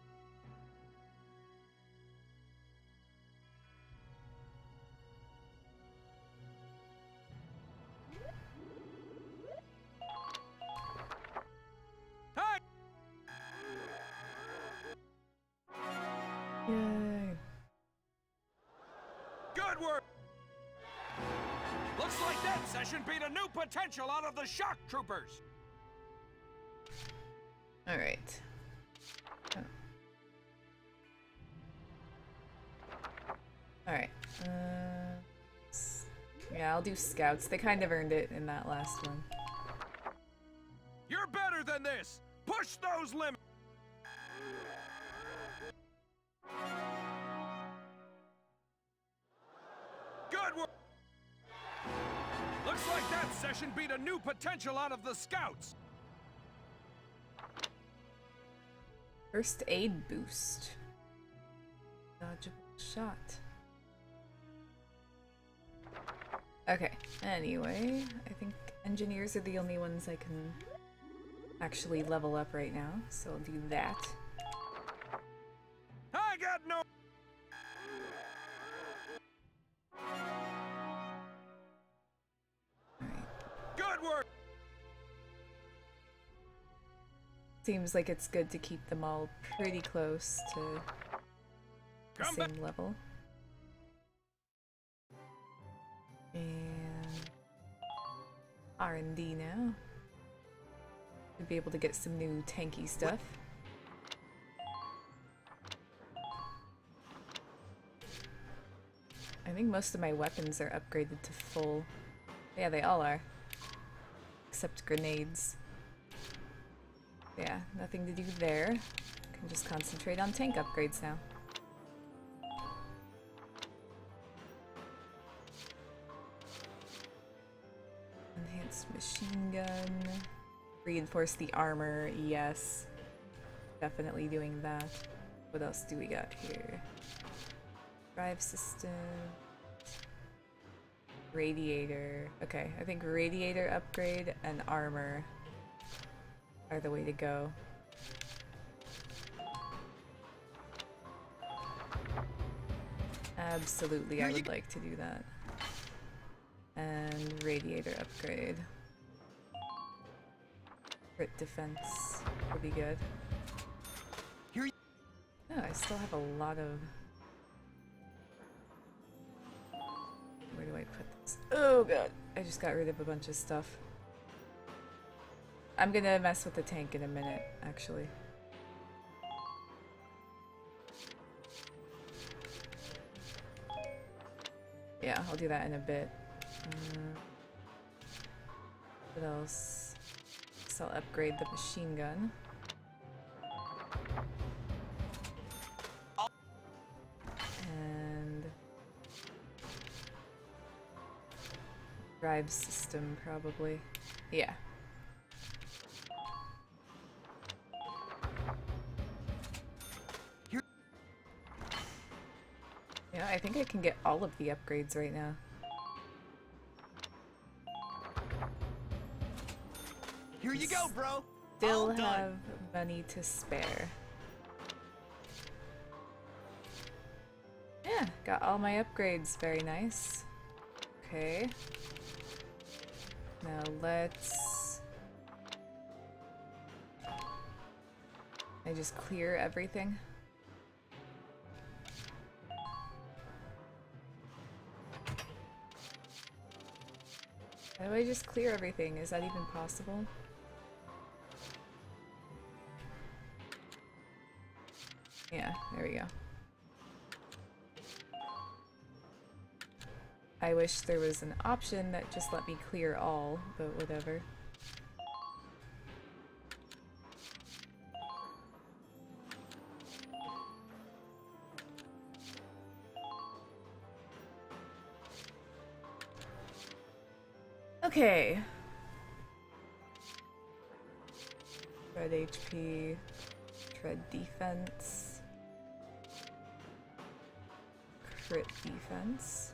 Speaker 1: Yay.
Speaker 14: Good work! Looks like that session beat a new potential out of the shock troopers!
Speaker 1: Alright. Oh. Alright. Uh, yeah, I'll do scouts. They kind of earned it in that last one.
Speaker 14: You're better than this! Push those limits! Good work! Looks like that session beat a new potential out of the scouts!
Speaker 1: First aid boost. Dodgeable shot. Okay, anyway, I think engineers are the only ones I can actually level up right now, so I'll do that.
Speaker 14: I got no... Good work!
Speaker 1: Seems like it's good to keep them all pretty close to the
Speaker 14: Come
Speaker 1: same
Speaker 14: back.
Speaker 1: level. And R and D now. We'll be able to get some new tanky stuff. I think most of my weapons are upgraded to full. Yeah, they all are. Except grenades. Yeah, nothing to do there. Can just concentrate on tank upgrades now. Enhanced machine gun. Reinforce the armor, yes. Definitely doing that. What else do we got here? Drive system. Radiator. Okay, I think radiator upgrade and armor are the way to go. Absolutely, I would like to do that. And radiator upgrade. Crit defense would be good. Oh, I still have a lot of... Where do I put this? Oh god, I just got rid of a bunch of stuff. I'm gonna mess with the tank in a minute, actually. Yeah, I'll do that in a bit. Um, what else? So I'll upgrade the machine gun. And drive system, probably. Yeah. Yeah, I think I can get all of the upgrades right now.
Speaker 14: Here you go, bro!
Speaker 1: Still
Speaker 14: All done.
Speaker 1: have money to spare. Yeah, got all my upgrades. Very nice. Okay. Now let's... I just clear everything. How do I just clear everything? Is that even possible? Yeah, there we go. I wish there was an option that just let me clear all, but whatever. Okay. Tread H P, tread defense, crit defense.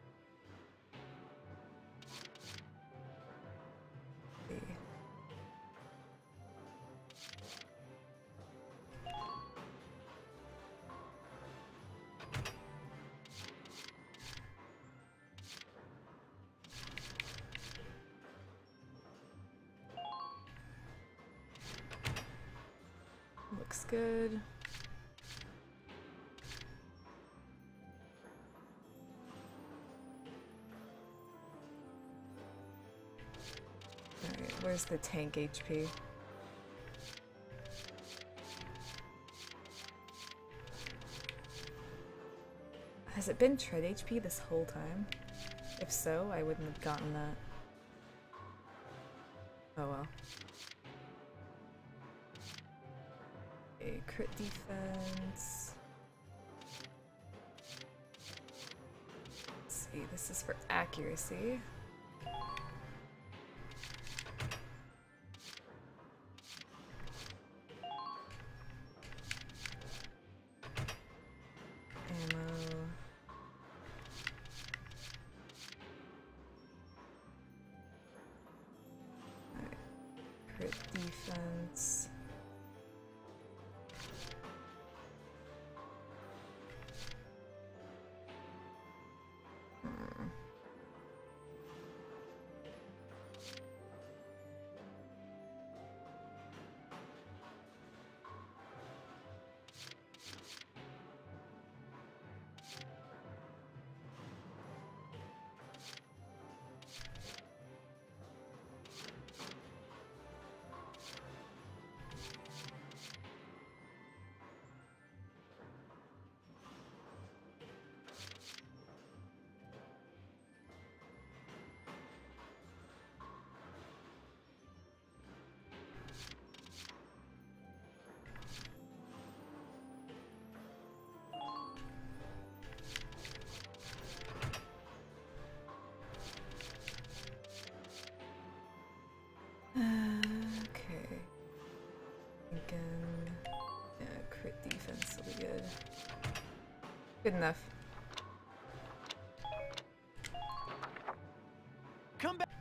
Speaker 1: See. Looks good. Alright, where's the tank H P? Has it been tread H P this whole time? If so, I wouldn't have gotten that. Oh well. A crit defense. Let's see, this is for accuracy. Ammo. Alright. Crit defense. Okay. Again. Yeah, crit defense will be good. Good enough.
Speaker 5: Come back.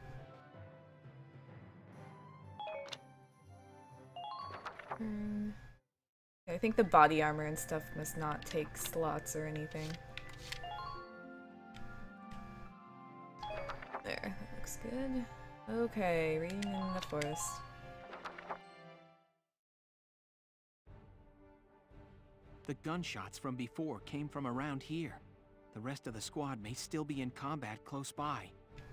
Speaker 1: Mm. I think the body armor and stuff must not take slots or anything. There, that looks good. Okay, reading in the forest.
Speaker 5: The gunshots from before came from around here. The rest of the squad may still be in combat close by.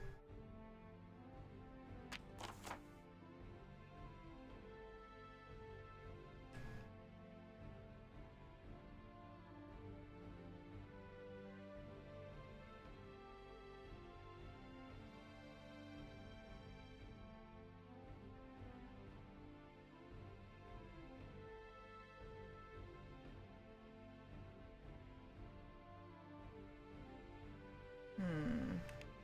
Speaker 1: Hmm.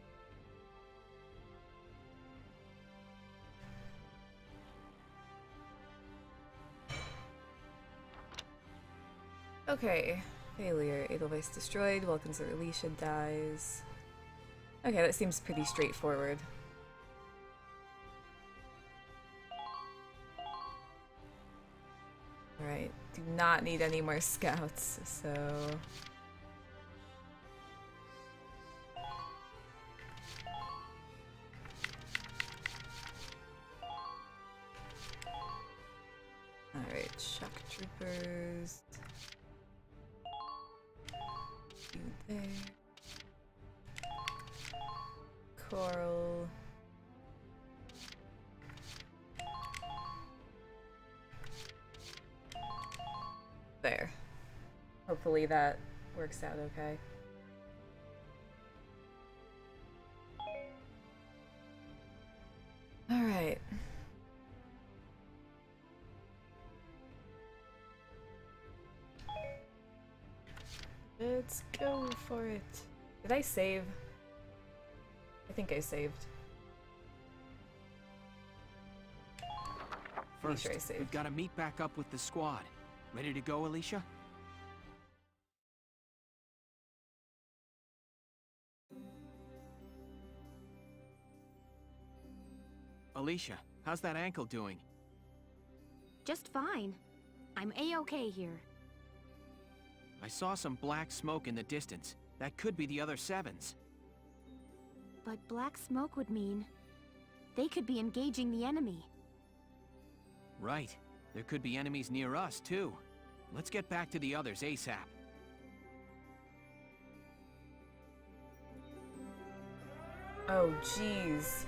Speaker 1: Okay. Failure. Edelweiss destroyed. Welcomes or Alicia dies. Okay, that seems pretty straightforward. Alright. Do not need any more scouts, so... Alright, shock troopers. You there. Coral. hopefully that works out okay. Alright. Let's go for it. Did I save? I think I saved.
Speaker 5: First,
Speaker 1: sure I saved.
Speaker 5: we've got to meet back up with the squad. Ready to go, Alicia? Alicia, how's that ankle doing?
Speaker 9: Just fine. I'm A-okay here.
Speaker 5: I saw some black smoke in the distance. That could be the other Sevens.
Speaker 9: But black smoke would mean they could be engaging the enemy.
Speaker 5: Right. There could be enemies near us, too. Let's get back to the others ASAP.
Speaker 1: Oh, jeez.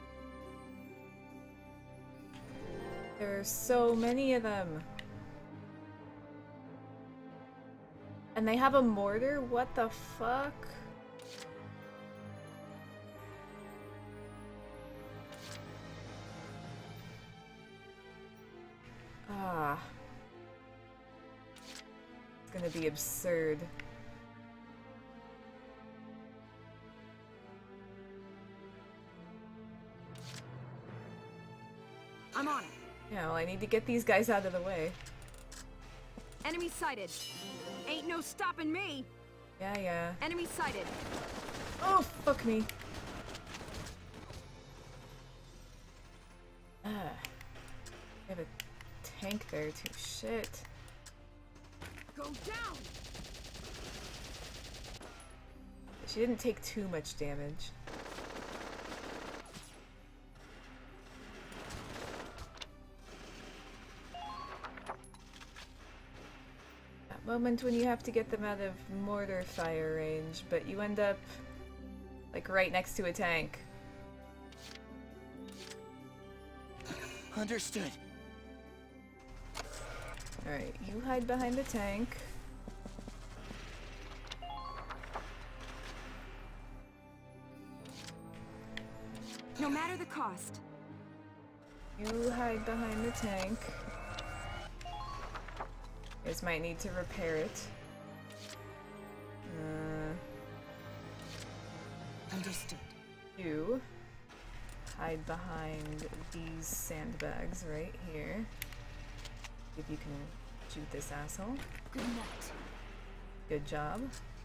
Speaker 1: There are so many of them. And they have a mortar? What the fuck? Ah. It's gonna be absurd.
Speaker 8: I'm on it.
Speaker 1: Yeah, well, I need to get these guys out of the way.
Speaker 8: Enemy sighted. Ain't no stopping me.
Speaker 1: Yeah, yeah.
Speaker 8: Enemy sighted.
Speaker 1: Oh, fuck me. Ah. I have a tank there too. Shit.
Speaker 8: Go down.
Speaker 1: She didn't take too much damage. That moment when you have to get them out of mortar fire range, but you end up like right next to a tank.
Speaker 7: Understood.
Speaker 1: Alright, you hide behind the tank.
Speaker 8: No matter the cost.
Speaker 1: You hide behind the tank. You guys might need to repair it. Uh,
Speaker 8: Understood.
Speaker 1: You hide behind these sandbags right here. If you can shoot this asshole.
Speaker 8: Good night.
Speaker 1: Good job.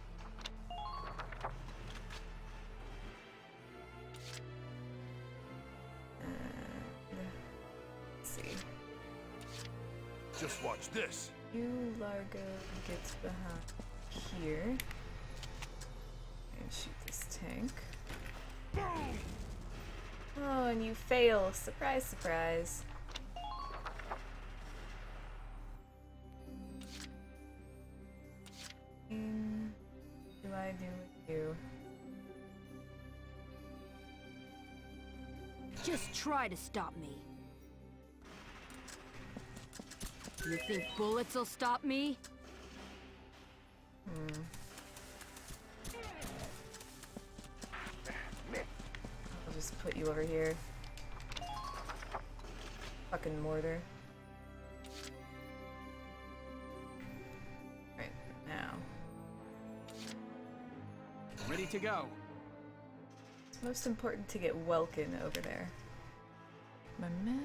Speaker 3: Just watch this.
Speaker 1: You, Largo, gets behind here. And shoot this tank.
Speaker 3: Boom!
Speaker 1: Oh, and you fail. Surprise, surprise. What do I do with you?
Speaker 8: Just try to stop me. You think bullets will stop me?
Speaker 1: Hmm. I'll just put you over here. Fucking mortar. Right, now.
Speaker 5: Ready to go.
Speaker 1: It's most important to get Welkin over there. My map.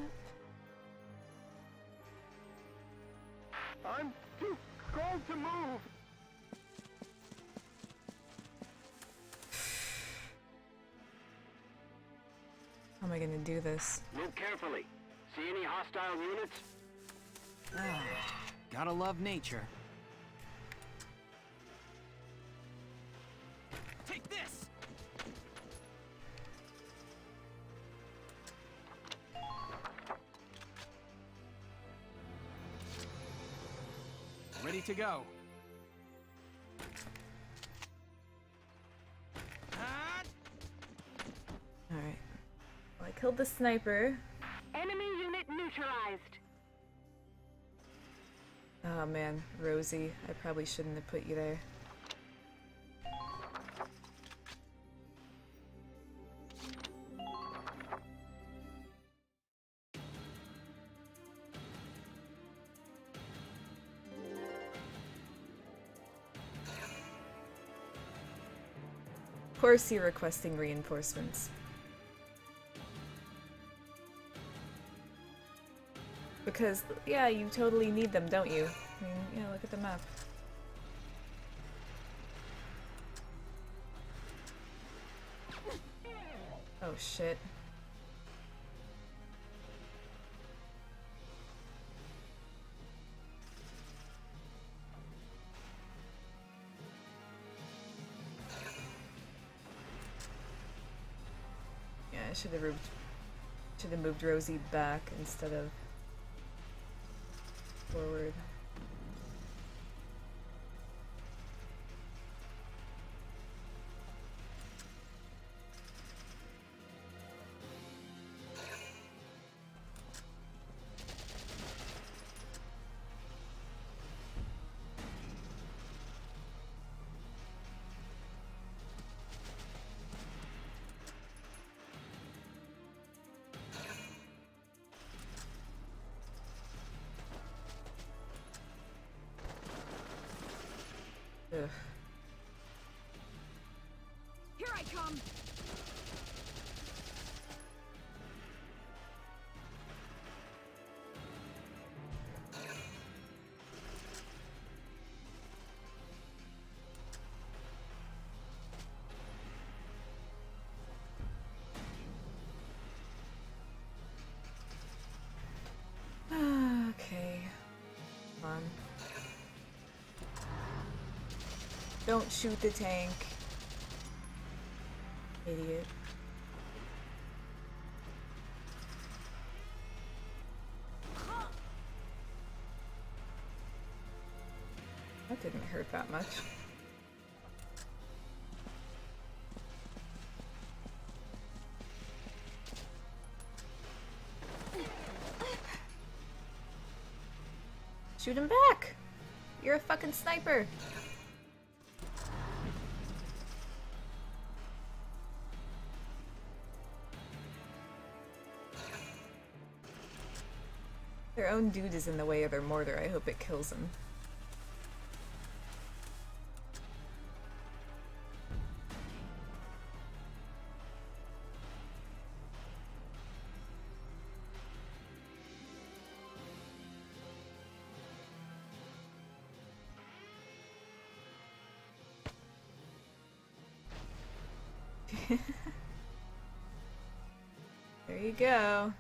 Speaker 14: I'm too cold to move.
Speaker 1: How am I gonna do this?
Speaker 15: Move carefully. See any hostile units?
Speaker 5: Ah, gotta love nature. Take this! Ready to go.
Speaker 1: Alright. Well, I killed the sniper.
Speaker 15: Enemy unit neutralized.
Speaker 1: Uh, Oh man, Rosie, I probably shouldn't have put you there. Of course you're requesting reinforcements. Because, yeah, you totally need them, don't you? I mean, yeah, look at the map. Oh shit. Yeah, I should have moved should have moved Rosie back instead of forward. Ugh.
Speaker 8: Here I come.
Speaker 1: Okay. Come on. Don't shoot the tank. Idiot. That didn't hurt that much. Shoot him back! You're a fucking sniper! Their own dude is in the way of their mortar. I hope it kills him. There you go.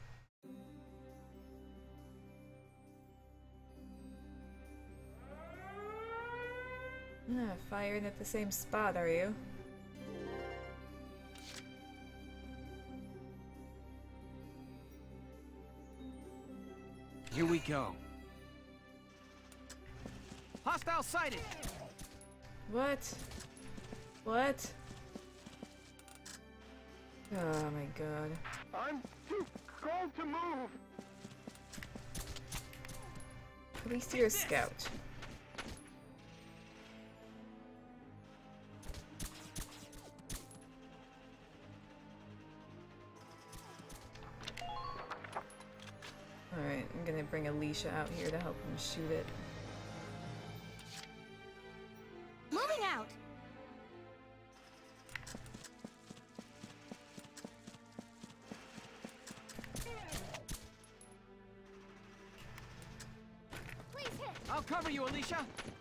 Speaker 1: Ah, firing at the same spot, are you?
Speaker 5: Here we go. Hostile sighted!
Speaker 1: What? What? Oh my god.
Speaker 15: I'm too cold to move.
Speaker 1: At least you're a scout. Alright, I'm gonna bring Alicia out here to help him shoot it.
Speaker 4: Moving out!
Speaker 6: Please hit!
Speaker 5: I'll cover you, Alicia!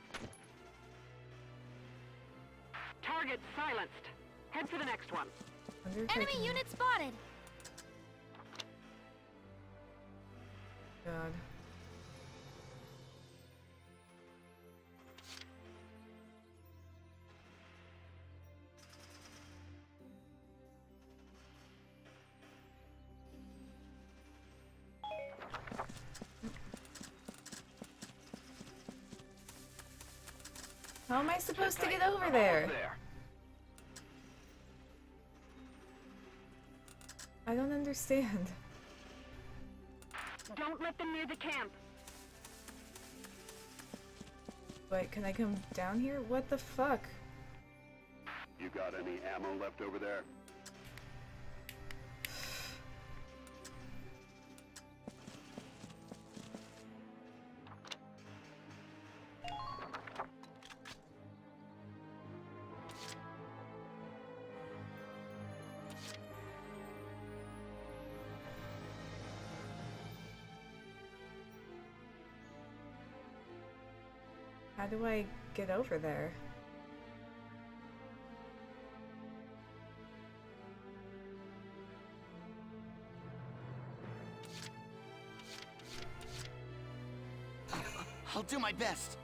Speaker 15: Target silenced. Head for the next one.
Speaker 4: Enemy unit spotted!
Speaker 1: God. How am I supposed to get over there? I don't understand.
Speaker 15: Don't let them near the camp.
Speaker 1: Wait, can I come down here? What the fuck?
Speaker 16: You got any ammo left over there?
Speaker 1: How do I get over there?
Speaker 7: I'll do my best.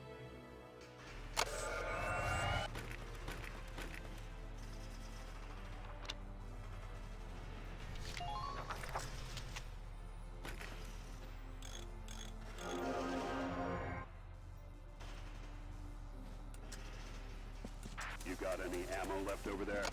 Speaker 16: You got any ammo left over there?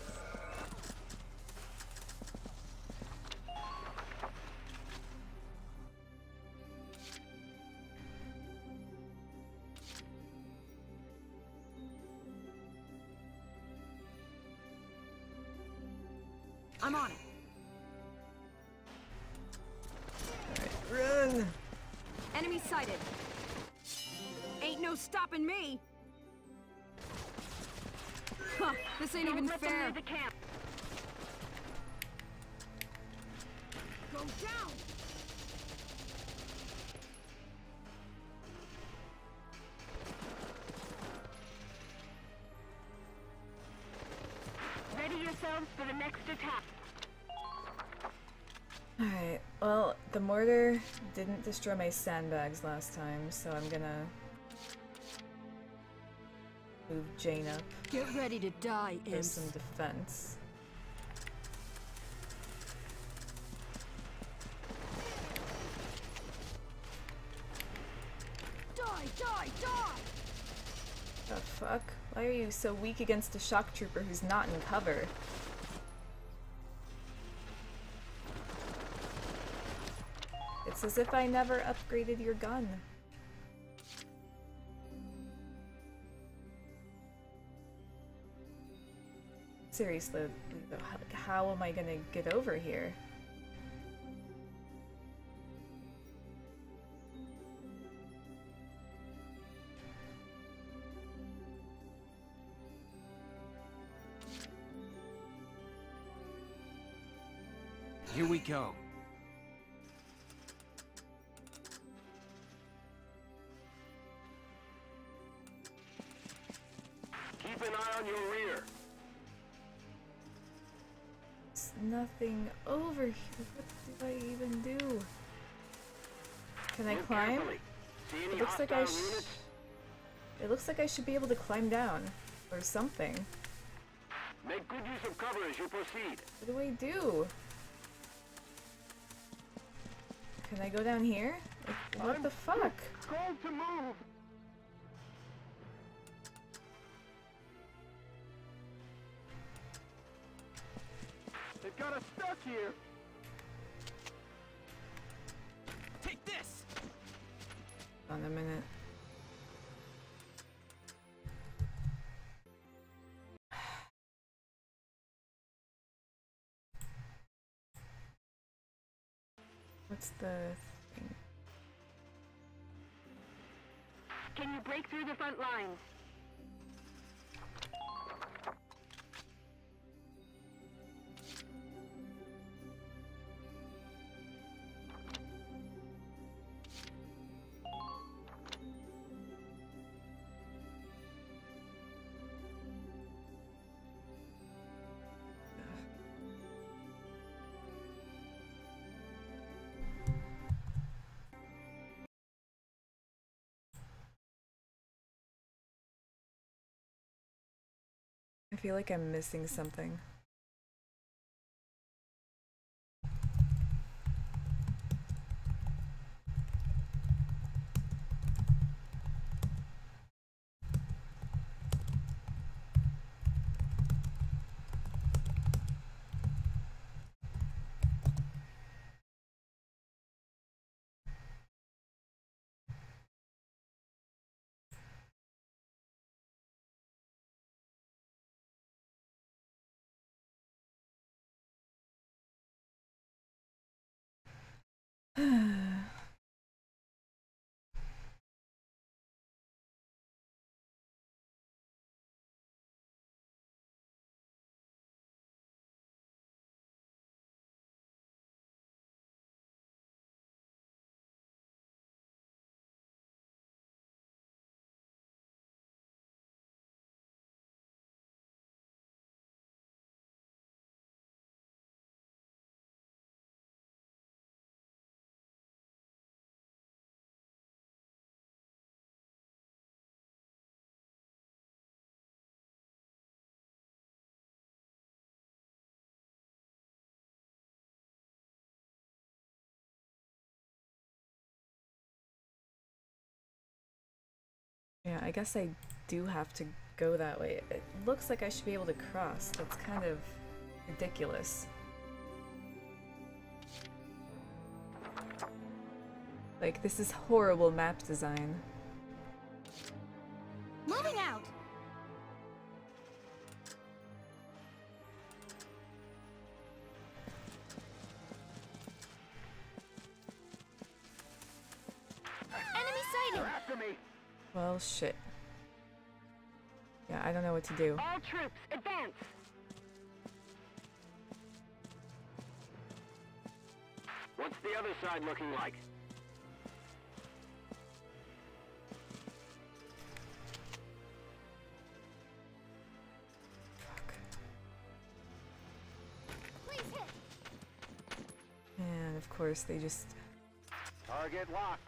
Speaker 8: I'm on it.
Speaker 1: Alright, run!
Speaker 8: Enemy sighted. Ain't no stopping me. Huh, this ain't even fair.
Speaker 15: The camp.
Speaker 8: Go down.
Speaker 15: Ready yourselves for the next attack.
Speaker 1: Alright, well, the mortar didn't destroy my sandbags last time, so I'm gonna move Jane up.
Speaker 8: Get ready to die,
Speaker 1: for
Speaker 8: imps.
Speaker 1: some defense.
Speaker 8: Die, die, die!
Speaker 1: The fuck? Why are you so weak against a shock trooper who's not in cover? It's as if I never upgraded your gun. Seriously, though, how, how am I gonna get over here?
Speaker 5: Here we go.
Speaker 16: Keep an eye on your rear.
Speaker 1: There's nothing over here. What do I even do? Can I
Speaker 16: Move
Speaker 1: climb?
Speaker 16: carefully. See any
Speaker 1: It looks like I
Speaker 16: hostile
Speaker 1: sh-
Speaker 16: units?
Speaker 1: It looks like I should be able to climb down. Or something.
Speaker 16: Make good use of cover as you proceed.
Speaker 1: What do I do? Can I go down here? Like, what the fuck?
Speaker 16: Call to move. They've got us stuck here.
Speaker 5: Take this!
Speaker 1: Hold on a minute. What's the thing?
Speaker 15: Can you break through the front lines?
Speaker 1: I feel like I'm missing something. Yeah, I guess I do have to go that way. It looks like I should be able to cross. That's kind of ridiculous. Like, this is horrible map design.
Speaker 4: Moving out! Enemy sighted!
Speaker 15: After me!
Speaker 1: Well, shit. Yeah, I don't know what to do.
Speaker 15: All troops, advance! What's the other side looking like?
Speaker 4: Please hit!
Speaker 1: And of course they just...
Speaker 15: Target locked.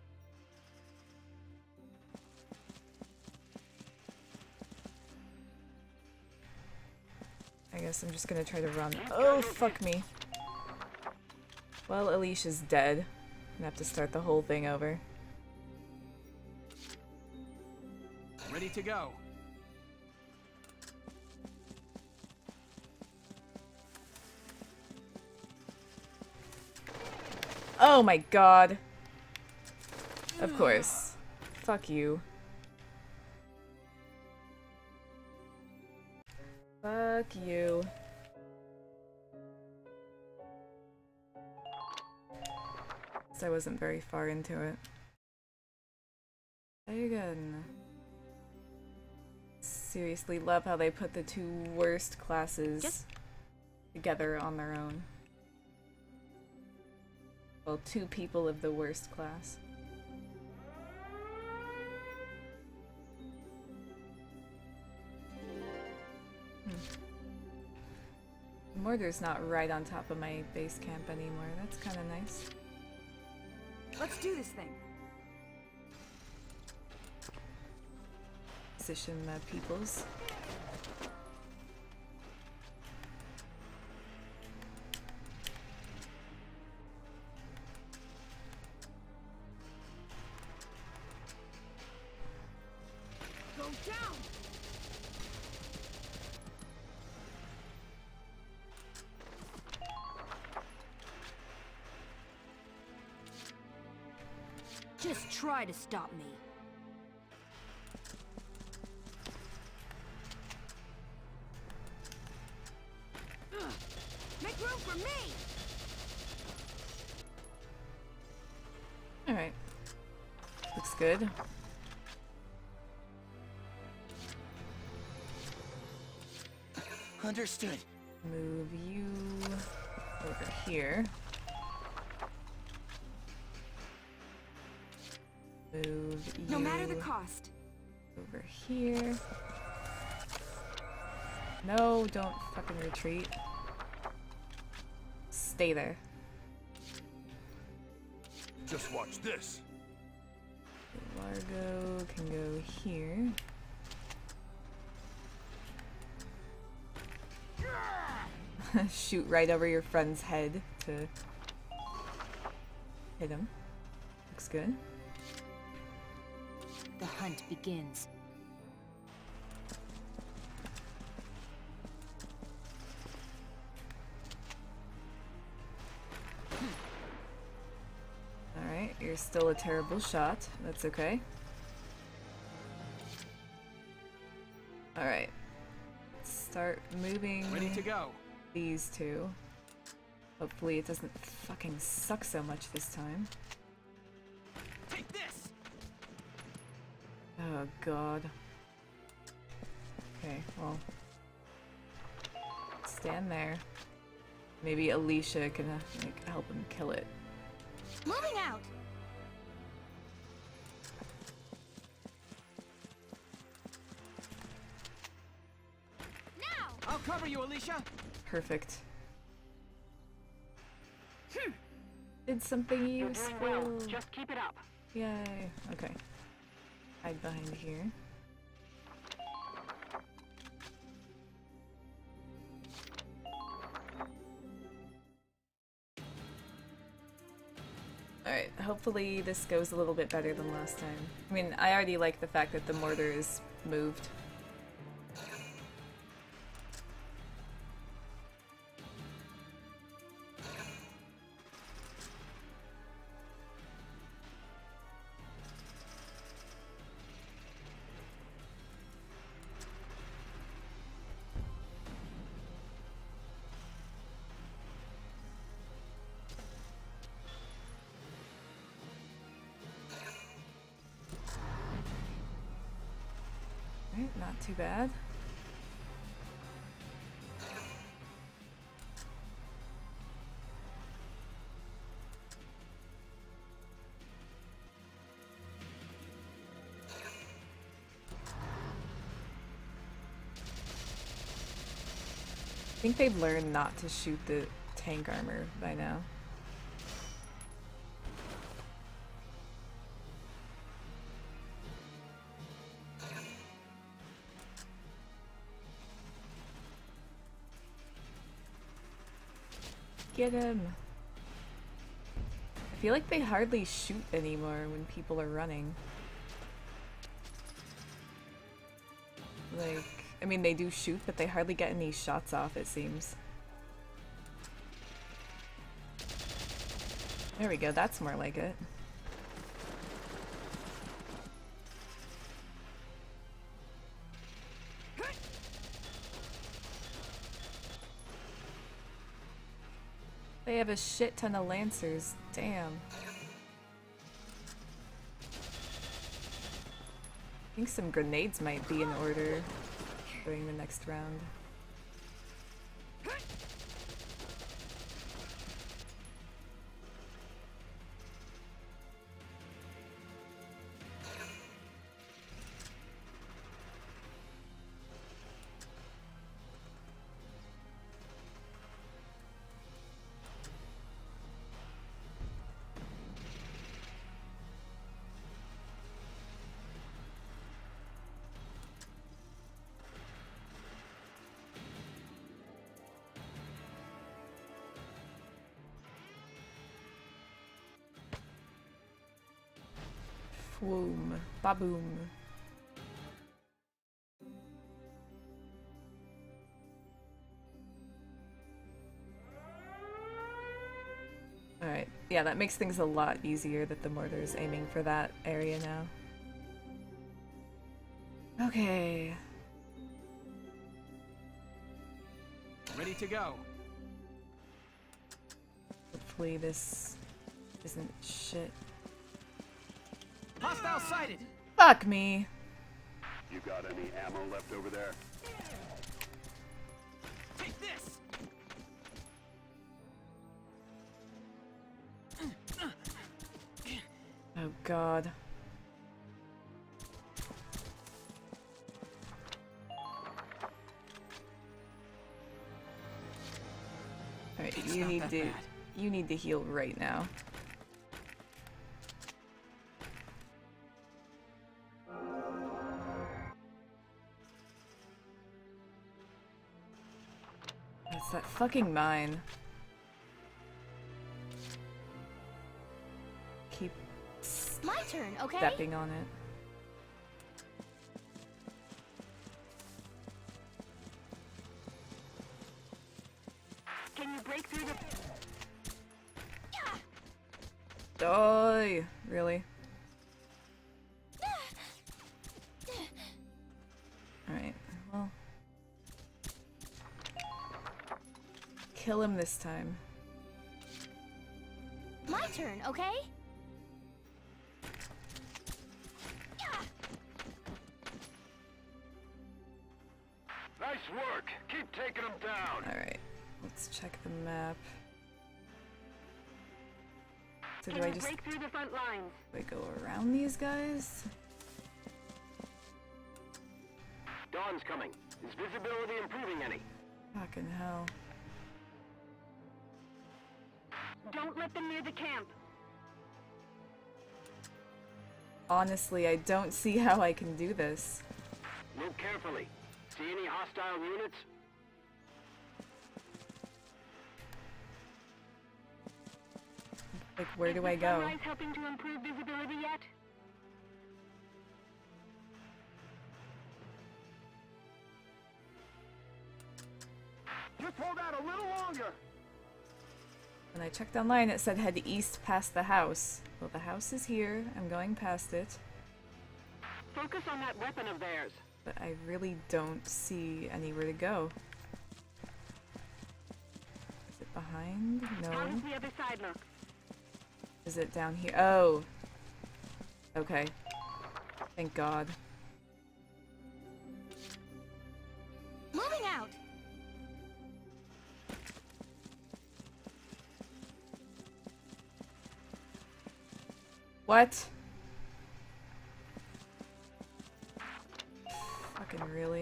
Speaker 1: I guess I'm just gonna try to run. Oh, fuck me. Well, Alicia's dead. I'm gonna have to start the whole thing over.
Speaker 5: Ready to go.
Speaker 1: Oh my god. Of course. Fuck you. Fuck you. So I wasn't very far into it. Again. Seriously, love how they put the two worst classes
Speaker 9: Just
Speaker 1: together on their own. Well, two people of the worst class. Hmm. Mordor's not right on top of my base camp anymore. That's kind of nice.
Speaker 8: Let's do this thing.
Speaker 1: Position my peoples.
Speaker 8: Go down!
Speaker 2: Just try to stop me.
Speaker 8: Ugh. Make room for me!
Speaker 1: Alright. Looks good.
Speaker 7: Understood.
Speaker 1: Move you over here. Move you
Speaker 8: No matter the cost.
Speaker 1: over here. No, don't fucking retreat. Stay there.
Speaker 14: Just watch this.
Speaker 1: Largo can go here. Shoot right over your friend's head to hit him. Looks good.
Speaker 2: The hunt begins.
Speaker 1: Alright, you're still a terrible shot. That's okay. Alright. Start moving.
Speaker 5: Ready to go.
Speaker 1: These two. Hopefully it doesn't fucking suck so much this time.
Speaker 5: Take this.
Speaker 1: Oh god. Okay, well. Stand there. Maybe Alicia can uh, like help him kill it.
Speaker 4: Moving out.
Speaker 5: Now. I'll cover you, Alicia.
Speaker 1: Perfect. Hmm. Did something useful.
Speaker 15: You're doing well. Just keep it up.
Speaker 1: Yay. Okay. Hide behind here. Alright, hopefully this goes a little bit better than last time. I mean, I already like the fact that the mortar is moved. Not too bad. I think they've learned not to shoot the tank armor by now. Get him! I feel like they hardly shoot anymore when people are running. Like, I mean they do shoot, but they hardly get any shots off, it seems. There we go, that's more like it. They have a shit ton of lancers. Damn. I think some grenades might be in order during the next round. Swoom. Baboom. Alright, yeah, that makes things a lot easier that the mortar is aiming for that area now. Okay.
Speaker 5: Ready to go.
Speaker 1: Hopefully this isn't shit.
Speaker 5: Hostile sighted.
Speaker 1: Fuck me.
Speaker 16: You got any ammo left over there?
Speaker 5: Take this.
Speaker 1: Oh god. Alright, you need to bad. you need to heal right now. It's that fucking mine. Keep
Speaker 4: My turn, okay?
Speaker 1: stepping on it.
Speaker 15: Can you break through the...
Speaker 1: Die! Really? Alright, well. Kill him this time.
Speaker 4: turn, okay?
Speaker 16: Nice work. Keep taking them down.
Speaker 1: Alright, let's check the map. So do
Speaker 15: Can
Speaker 1: I
Speaker 15: you
Speaker 1: just
Speaker 15: break through the front lines?
Speaker 1: do I go around these guys?
Speaker 15: Dawn's coming. Is visibility improving any?
Speaker 1: Fucking hell.
Speaker 15: Don't let them near the camp.
Speaker 1: Honestly, I don't see how I can do this.
Speaker 15: Move carefully. See any hostile units?
Speaker 1: Like, where
Speaker 15: Is
Speaker 1: do
Speaker 15: the
Speaker 1: I go?
Speaker 15: sunrise helping to improve visibility yet?
Speaker 16: Just hold out a little longer.
Speaker 1: When I checked online, it said head east past the house. Well, the house is here. I'm going past it.
Speaker 15: Focus on that weapon of theirs.
Speaker 1: But I really don't see anywhere to go. Is it behind?
Speaker 15: How
Speaker 1: No.
Speaker 15: does the other side look?
Speaker 1: Is it down here? Oh. Okay. Thank God.
Speaker 4: Moving out!
Speaker 1: What? Fucking really?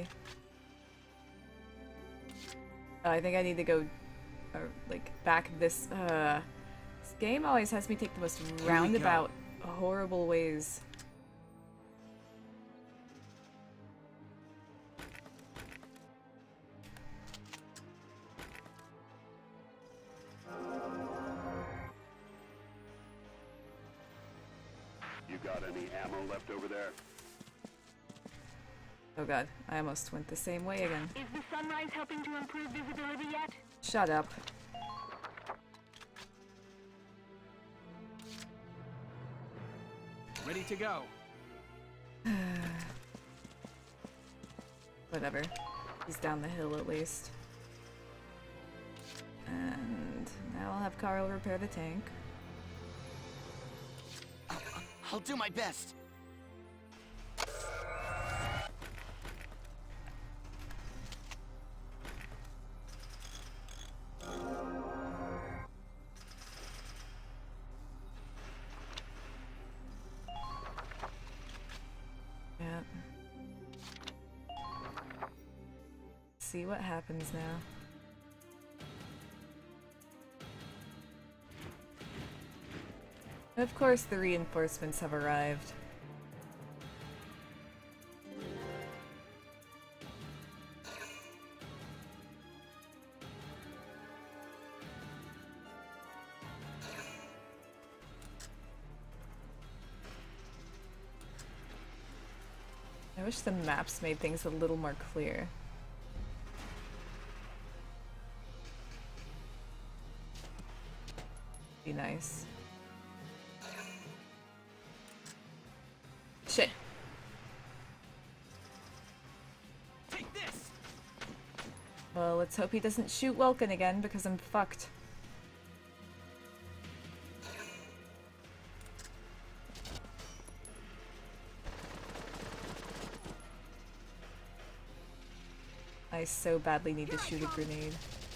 Speaker 1: Oh, I think I need to go, uh, like, back this, uh... This game always has me take the most
Speaker 5: we
Speaker 1: roundabout, horrible ways.
Speaker 16: You got any ammo left over there?
Speaker 1: Oh god, I almost went the same way again.
Speaker 15: Is the sunrise helping to improve visibility yet?
Speaker 1: Shut up.
Speaker 5: Ready to go.
Speaker 1: Whatever. He's down the hill at least. And now I'll have Carl repair the tank.
Speaker 7: I'll do my best.
Speaker 1: Yep. See what happens now. Of course, the reinforcements have arrived. I wish the maps made things a little more clear. Be nice. Shit.
Speaker 5: Take this.
Speaker 1: Well, let's hope he doesn't shoot Welkin again because I'm fucked. I so badly need to shoot a grenade.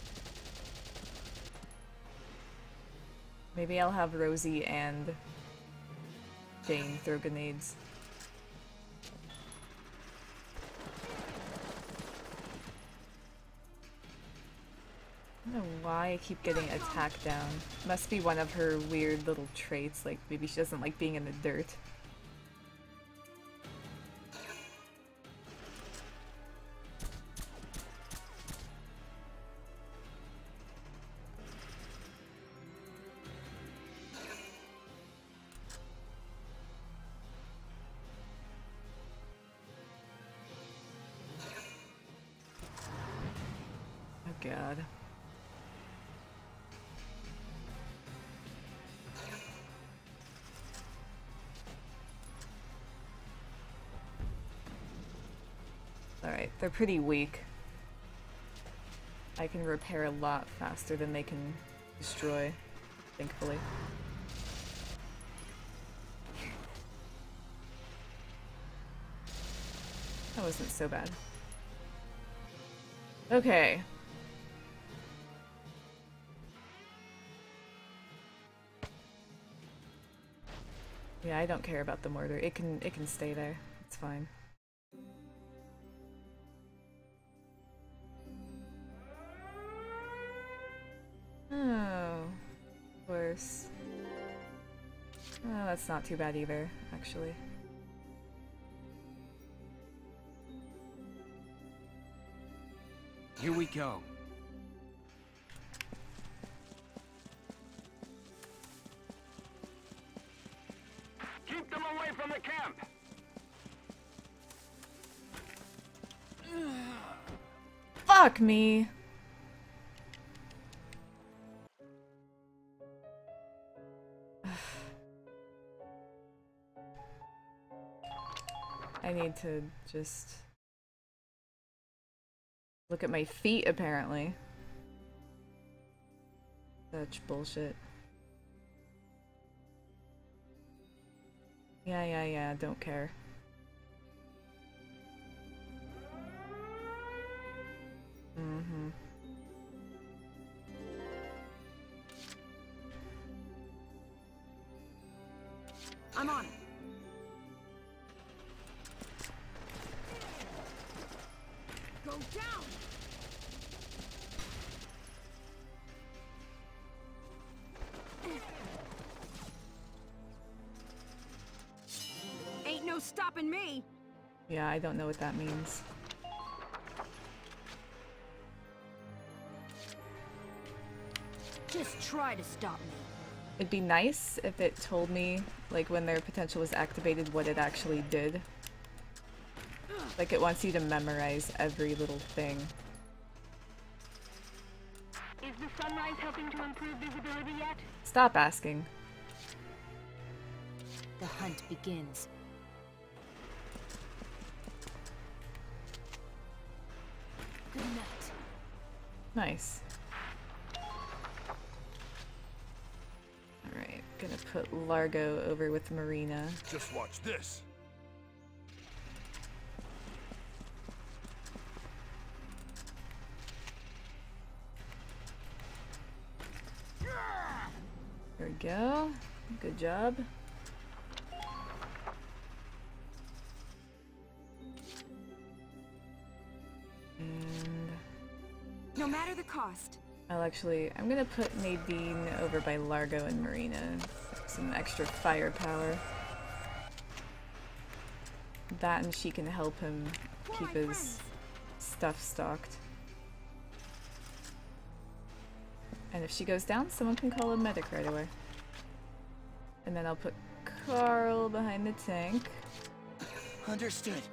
Speaker 1: Maybe I'll have Rosie and Jane throw grenades. I don't know why I keep getting attacked down. Must be one of her weird little traits, like maybe she doesn't like being in the dirt. Oh god. Alright, they're pretty weak. I can repair a lot faster than they can destroy, thankfully. That wasn't so bad. Okay. Yeah, I don't care about the mortar. It can it can stay there. It's fine. Oh, worse. Oh, that's not too bad either, actually.
Speaker 5: Here we go.
Speaker 14: Keep them away from the camp!
Speaker 1: Fuck me! I need to just look at my feet, apparently. Such bullshit. Yeah, yeah, yeah, don't care. Mm-hmm.
Speaker 8: I'm on it. Go down! Ain't no stopping me!
Speaker 1: Yeah, I don't know what that means.
Speaker 8: Just try to stop me.
Speaker 1: It'd be nice if it told me, like, when their potential was activated, what it actually did. Like, it wants you to memorize every little thing.
Speaker 15: Is the sunrise helping to improve visibility yet?
Speaker 1: Stop asking.
Speaker 2: The hunt begins. Good night.
Speaker 1: Nice. Alright, gonna put Largo over with Marina.
Speaker 14: Just watch this.
Speaker 1: There we go. Good job. And
Speaker 8: no matter the cost.
Speaker 1: I'll actually, I'm gonna put Nadine over by Largo and Marina. Some extra firepower. That and she can help him keep his stuff stocked. And if she goes down, someone can call a medic right away. And then I'll put Carl behind the tank.
Speaker 7: Understood.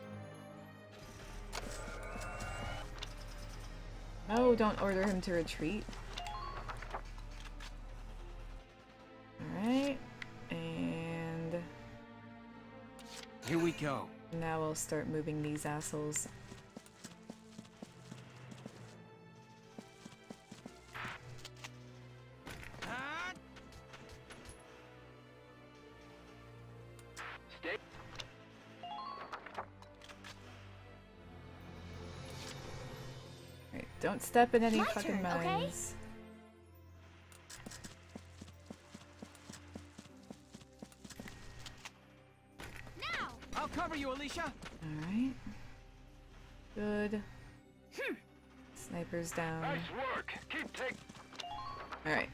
Speaker 1: No, don't order him to retreat. Alright. And
Speaker 5: here we go.
Speaker 1: Now I'll start moving these assholes. Don't step in any
Speaker 4: My
Speaker 1: fucking
Speaker 4: turn, okay?
Speaker 1: mines.
Speaker 5: Now! I'll cover you, Alicia!
Speaker 1: Alright. Good. Sniper's down.
Speaker 14: Nice work. Keep taking.
Speaker 1: Alright.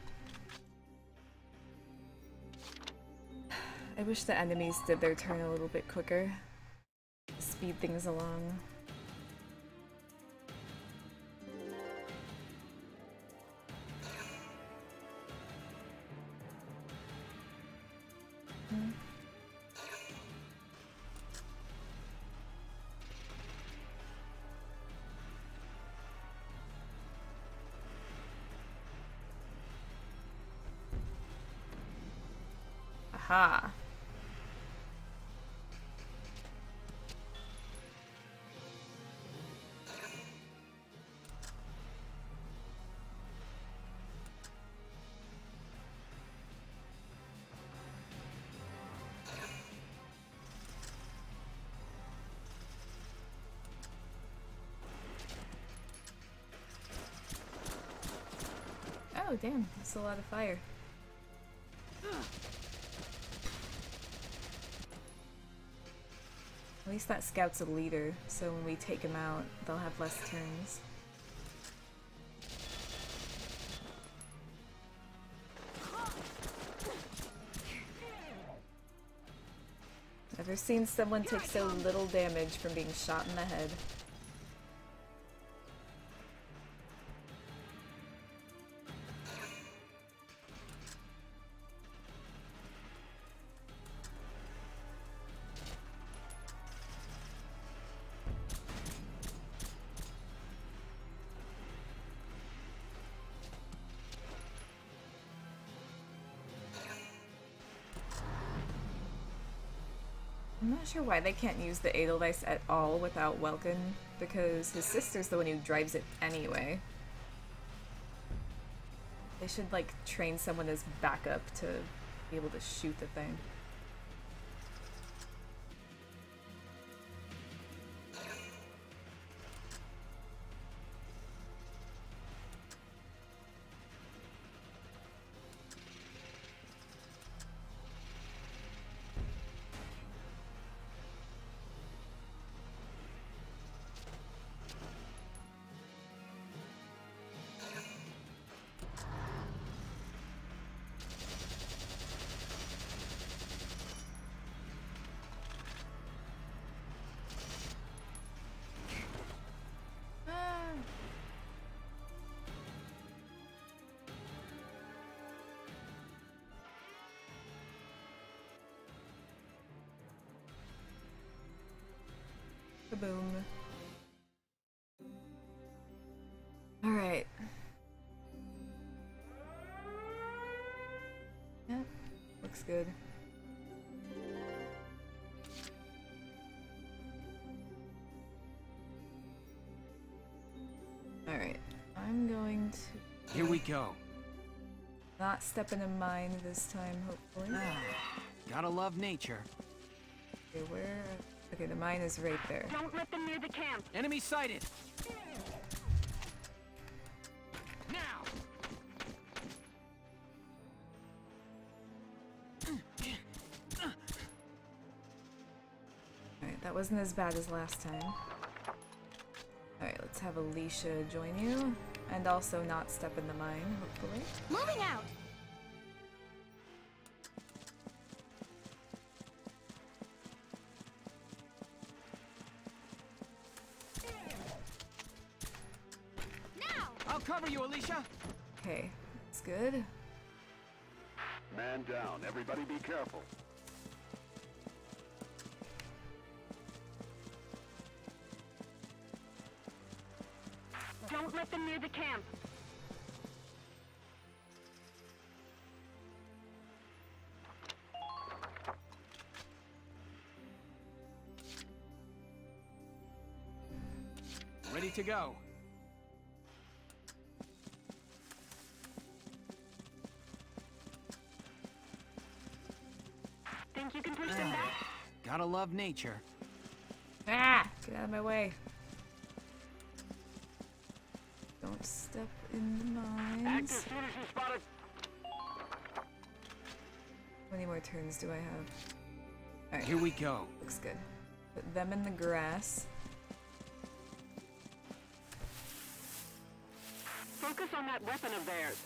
Speaker 1: I wish the enemies did their turn a little bit quicker. Speed things along. Aha. Oh, damn. That's a lot of fire. At least that scout's a leader, so when we take him out, they'll have less turns. Never seen someone take so little damage from being shot in the head. I'm not sure why they can't use the Edelweiss at all without Welkin, because his sister's the one who drives it anyway. They should, like, train someone as backup to be able to shoot the thing. Boom. Alright. Yeah, looks good. Alright, I'm going to...
Speaker 5: Here we go.
Speaker 1: Not step in a mine this time, hopefully.
Speaker 5: Gotta love nature.
Speaker 1: Okay, where... Okay, the mine is right there.
Speaker 15: Don't let them near the camp.
Speaker 5: Enemy sighted. Now.
Speaker 1: Alright, that wasn't as bad as last time. Alright, let's have Alicia join you. And also not step in the mine, hopefully.
Speaker 4: Moving out!
Speaker 5: I'll cover you, Alicia.
Speaker 1: Okay, that's good.
Speaker 16: Man down. Everybody be careful.
Speaker 15: Don't let them near the camp.
Speaker 5: Ready to go.
Speaker 15: Think you can push them back?
Speaker 5: Gotta love nature.
Speaker 1: Ah! Get out of my way. Don't step in the mines.
Speaker 15: Act as soon as you spot it.
Speaker 1: How many more turns do I have? Alright,
Speaker 5: here we go.
Speaker 1: Looks good. Put them in the grass.
Speaker 15: Focus on that weapon of theirs.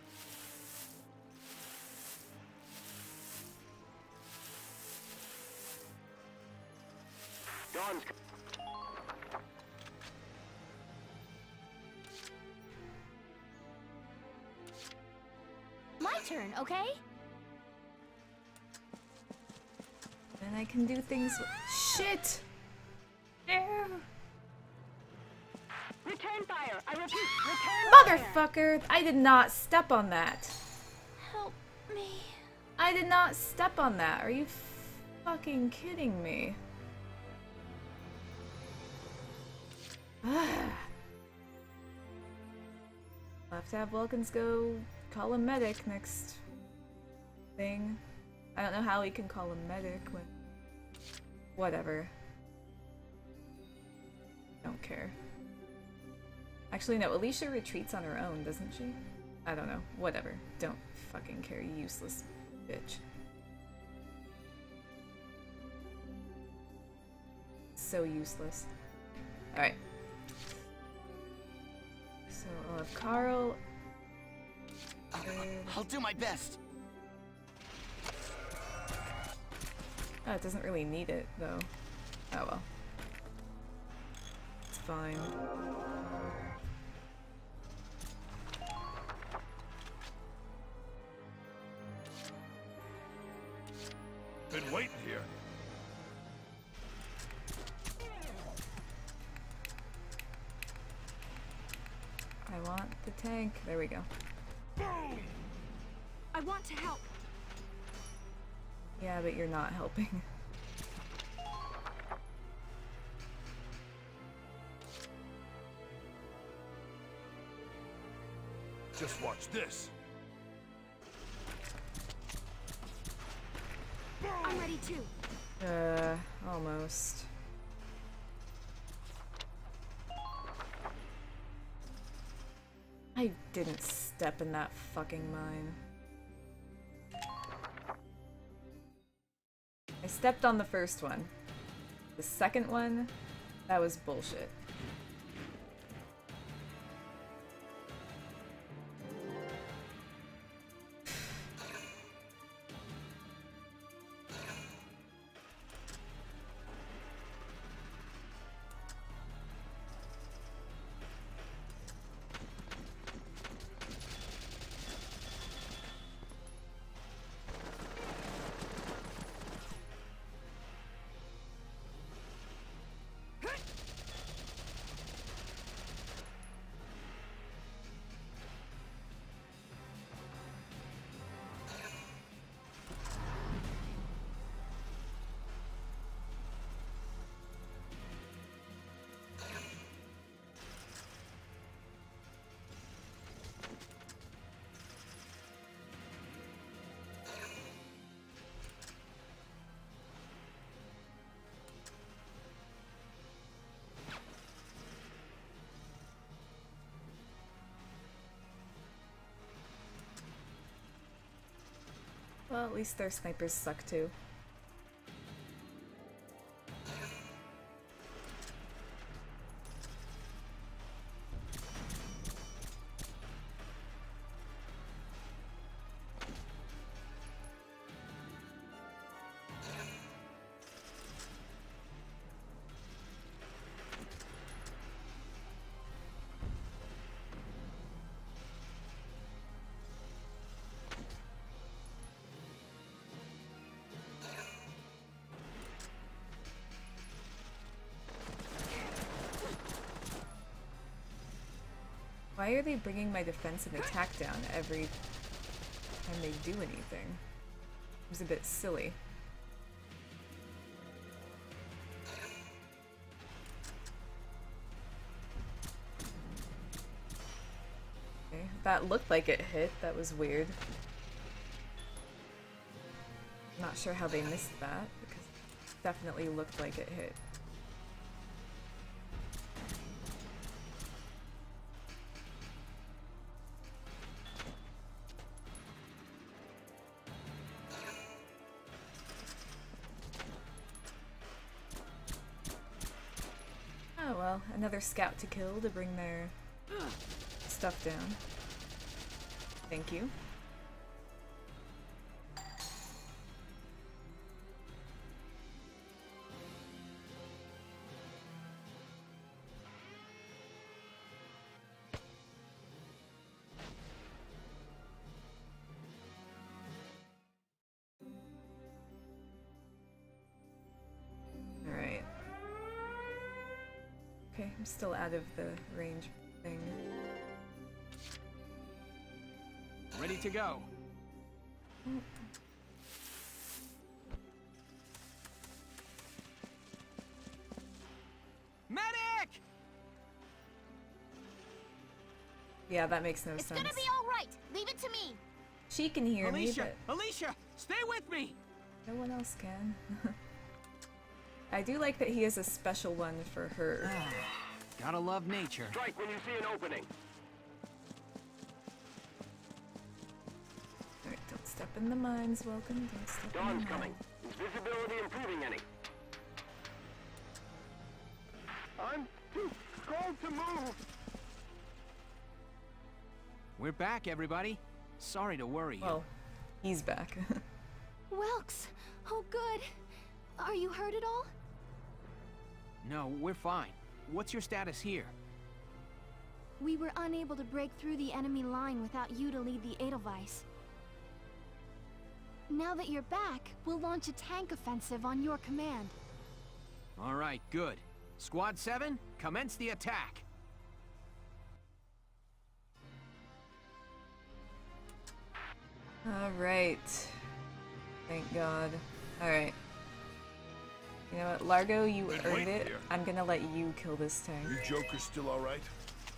Speaker 16: Dawn's...
Speaker 4: My turn, okay?
Speaker 1: Then I can do things with... Shit! No!
Speaker 15: Return fire! I repeat, return
Speaker 1: Motherfucker! I did not step on that.
Speaker 4: Help me.
Speaker 1: I did not step on that. Are you fucking kidding me? I'll have to have Wilkins go call a medic next thing. I don't know how he can call a medic when... Whatever. Don't care. Actually, no, Alicia retreats on her own, doesn't she? I don't know. Whatever. Don't fucking care, you useless bitch. So useless. Alright. So I'll have Carl.
Speaker 7: Uh, I'll do my best.
Speaker 1: Oh, it doesn't really need it, though. Oh well. It's fine.
Speaker 14: Been waiting here.
Speaker 1: I want the tank. There we go.
Speaker 14: Boom!
Speaker 8: I want to help.
Speaker 1: Yeah, but you're not helping.
Speaker 14: Just watch this.
Speaker 8: I'm ready too.
Speaker 1: Uh, almost. I didn't step in that fucking mine. I stepped on the first one. The second one, that was bullshit. Well, at least their snipers suck too. Why are they bringing my defense and attack down every time they do anything? It was a bit silly. Okay, that looked like it hit. That was weird. Not sure how they missed that, because it definitely looked like it hit. Another scout to kill to bring their stuff down. Thank you. Okay, I'm still out of the range thing.
Speaker 5: Ready to go.
Speaker 1: Oh.
Speaker 5: Medic!
Speaker 1: Yeah, that makes no
Speaker 17: it's
Speaker 1: sense.
Speaker 17: It's gonna be all right. Leave it to me.
Speaker 1: She can hear
Speaker 5: Alicia,
Speaker 1: me, but
Speaker 5: Alicia, stay with me.
Speaker 1: No one else can. I do like that he has a special one for her.
Speaker 5: Gotta love nature.
Speaker 14: Strike when you see an opening.
Speaker 1: step in the mines, Welcome. Don't step
Speaker 15: Dawn's
Speaker 1: in the
Speaker 15: coming. Is visibility improving any?
Speaker 14: I'm too cold to move.
Speaker 5: We're back, everybody. Sorry to worry you.
Speaker 1: Well, he's back.
Speaker 4: Welks! Oh, good. Are you hurt at all?
Speaker 5: No, we're fine. What's your status here?
Speaker 4: We were unable to break through the enemy line without you to lead the Edelweiss. Now that you're back, we'll launch a tank offensive on your command.
Speaker 5: All right, good. Squad seven, commence the attack.
Speaker 1: All right. Thank God. All right. You know what, Largo, you
Speaker 3: Wait,
Speaker 1: earned
Speaker 3: wait
Speaker 1: it.
Speaker 3: here.
Speaker 1: I'm gonna let you kill this tank.
Speaker 3: Your Joker's still all right?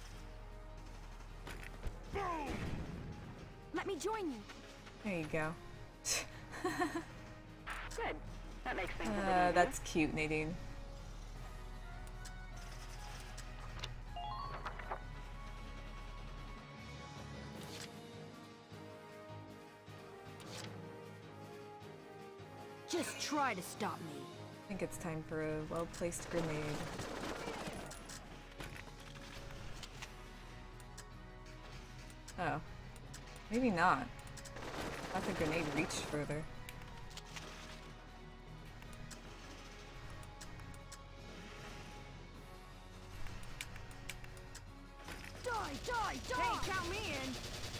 Speaker 8: Boom! Let me join you.
Speaker 1: There you go.
Speaker 15: Good. That makes things a bit
Speaker 1: Uh,
Speaker 15: easier.
Speaker 1: that's cute, Nadine.
Speaker 8: Just try to stop me.
Speaker 1: I think it's time for a well-placed grenade. Oh. Maybe not. I thought the grenade reached further.
Speaker 8: Die, die, die! Hey, count me in!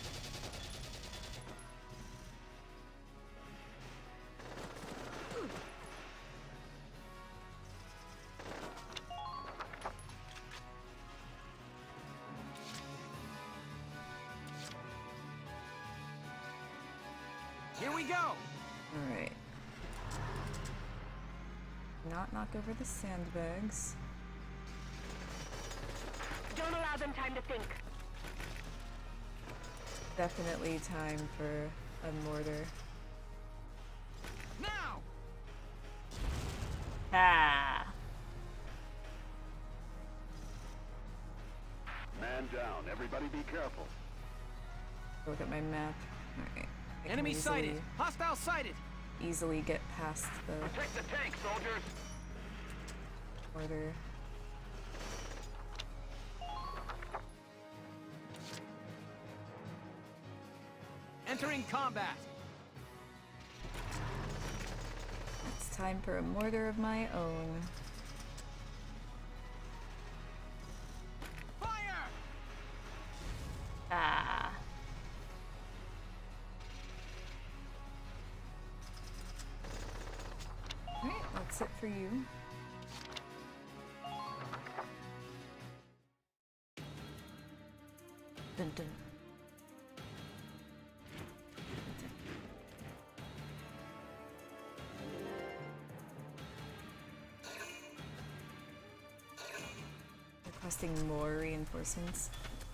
Speaker 5: Here we go!
Speaker 1: Alright. Not knock over the sandbags.
Speaker 15: Don't allow them time to think.
Speaker 1: Definitely time for a mortar.
Speaker 5: Now!
Speaker 1: Ah!
Speaker 16: Man down. Everybody be careful.
Speaker 1: Look at my map. Alright. I can
Speaker 5: Enemy
Speaker 1: easily-
Speaker 5: sighted! Hostile sighted!
Speaker 1: Easily get past the
Speaker 15: Protect the tank, soldiers!
Speaker 1: mortar.
Speaker 5: Entering combat!
Speaker 1: It's time for a mortar of my own.
Speaker 5: Fire!
Speaker 1: Ah. Alright, that's it for you. Dun dun. Requesting more reinforcements.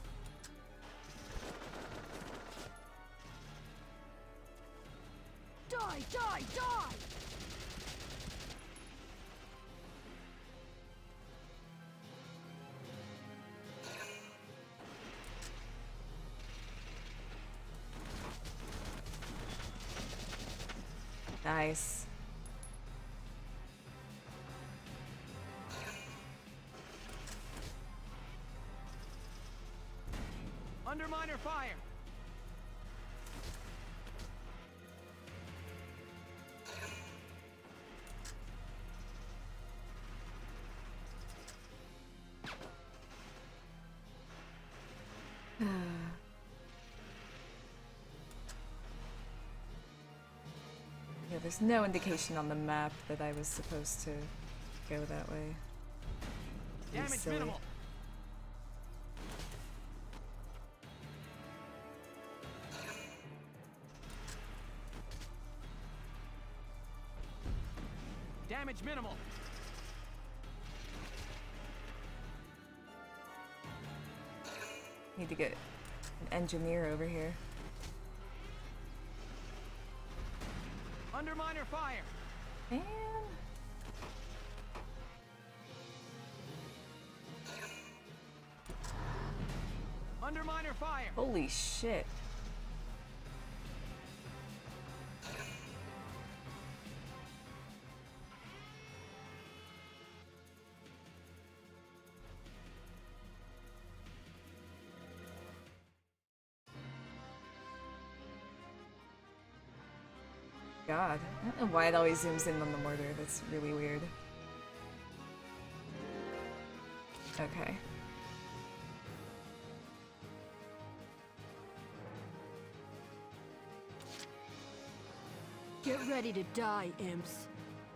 Speaker 8: Die, die, die!
Speaker 1: Nice.
Speaker 5: Underminer fire!
Speaker 1: Yeah, there's no indication on the map that I was supposed to go that way. Pretty
Speaker 5: Damage
Speaker 1: silly.
Speaker 5: minimal! Damage minimal!
Speaker 1: Need to get an engineer over here.
Speaker 5: Underminer fire!
Speaker 1: Man.
Speaker 5: Underminer fire!
Speaker 1: Holy shit. God, I don't know why it always zooms in on the mortar. That's really weird. Okay.
Speaker 8: Get ready to die, imps.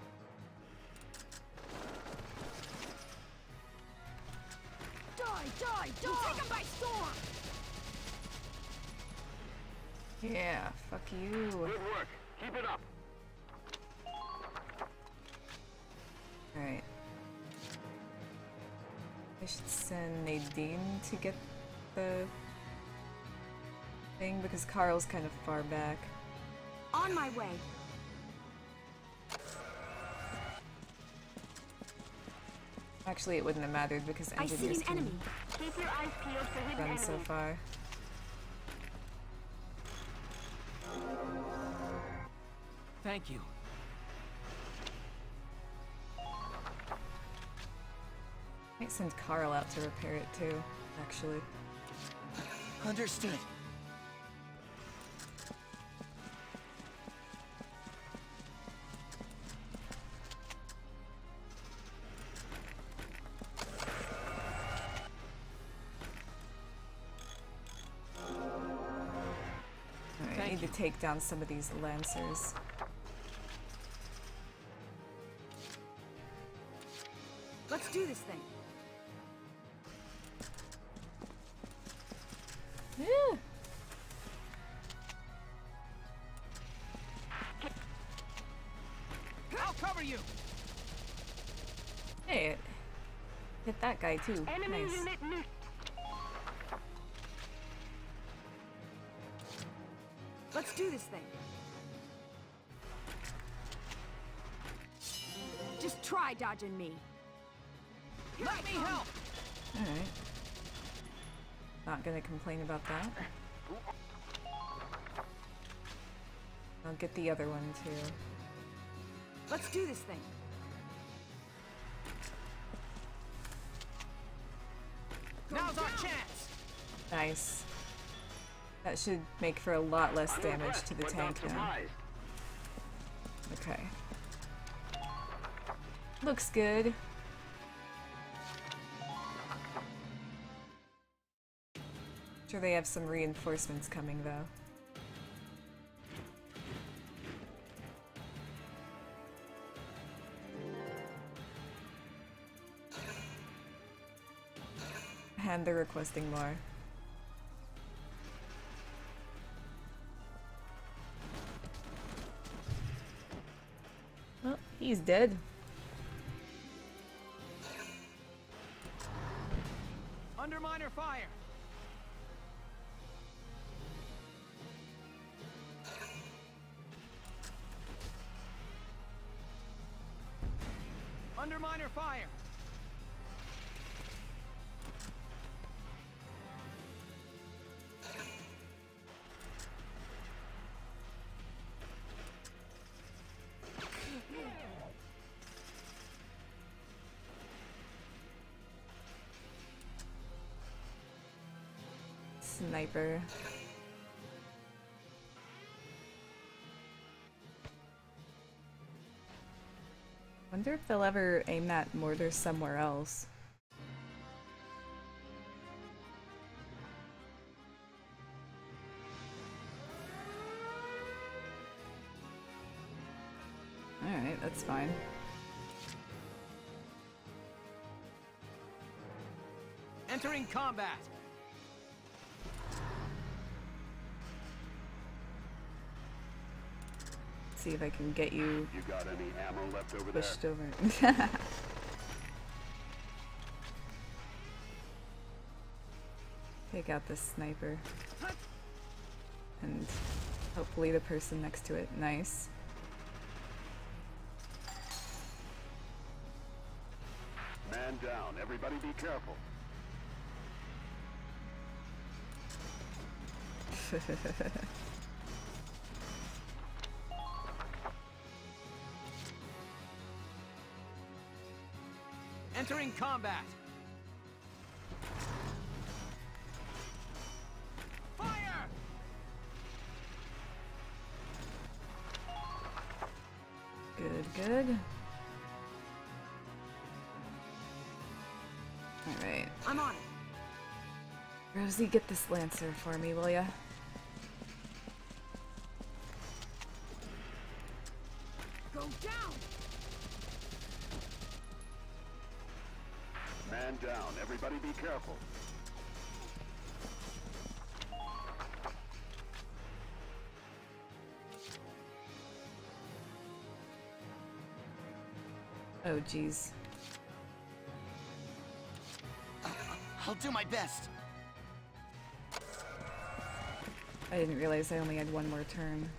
Speaker 8: Die, die, die! Take them by storm!
Speaker 1: Yeah, fuck you.
Speaker 16: Good work. Keep it up.
Speaker 1: Alright. I should send Nadine to get the thing because Carl's kind of far back.
Speaker 8: On my way.
Speaker 1: Actually, it wouldn't have mattered because
Speaker 8: I see
Speaker 1: engineers
Speaker 8: an
Speaker 1: can
Speaker 8: enemy.
Speaker 15: Keep your eyes peeled for hidden
Speaker 1: run
Speaker 15: enemies.
Speaker 1: so far.
Speaker 5: Thank you.
Speaker 1: Might send Carl out to repair it too, actually.
Speaker 7: Understood.
Speaker 1: Alright, I need to take down some of these lancers.
Speaker 8: Let's do this thing.
Speaker 1: Yeah.
Speaker 5: I'll cover you.
Speaker 1: Hey, it hit that guy too.
Speaker 15: Enemy
Speaker 1: Nice.
Speaker 15: unit loose.
Speaker 8: Let's do this thing. Just try dodging me.
Speaker 5: Let me help.
Speaker 1: Alright. Not gonna complain about that. I'll get the other one too.
Speaker 8: Let's do this thing.
Speaker 5: Now's our chance.
Speaker 1: Nice. That should make for a lot less damage to the tank now. Okay. Looks good. Sure they have some reinforcements coming though. And they're requesting more. Well, he's dead.
Speaker 5: Underminer fire. Underminer fire.
Speaker 1: Sniper. Wonder if they'll ever aim that mortar somewhere else. Alright, that's fine.
Speaker 5: Entering combat.
Speaker 1: See if I can get you,
Speaker 16: You got any ammo left over
Speaker 1: pushed
Speaker 16: there?
Speaker 1: over. Take out this sniper. And hopefully the person next to it. Nice.
Speaker 16: Man down. Everybody be careful.
Speaker 5: Entering combat. Fire!
Speaker 1: good. Alright.
Speaker 8: I'm on it.
Speaker 1: Rosie, get this Lancer for me, will ya?
Speaker 8: Go down!
Speaker 16: Man down. Everybody be careful.
Speaker 1: Oh, jeez.
Speaker 7: I'll do my best.
Speaker 1: I didn't realize I only had one more turn.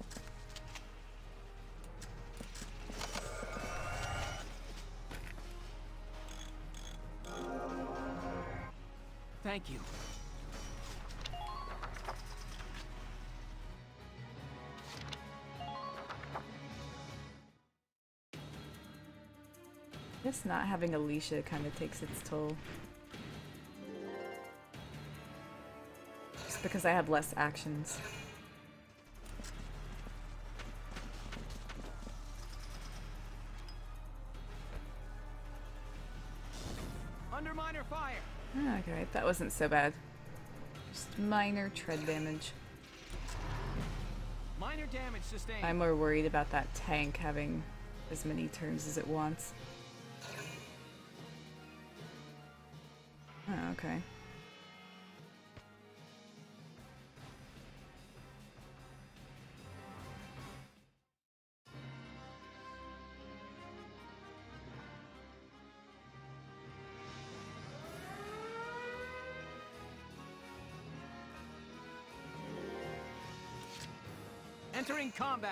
Speaker 5: Thank you.
Speaker 1: I guess not having Alicia kind of takes its toll. Just because I have less actions.
Speaker 5: Under minor fire.
Speaker 1: Oh, okay, that wasn't so bad. Just minor tread damage.
Speaker 5: Minor damage sustained.
Speaker 1: I'm more worried about that tank having as many turns as it wants. Oh, okay.
Speaker 5: Entering combat.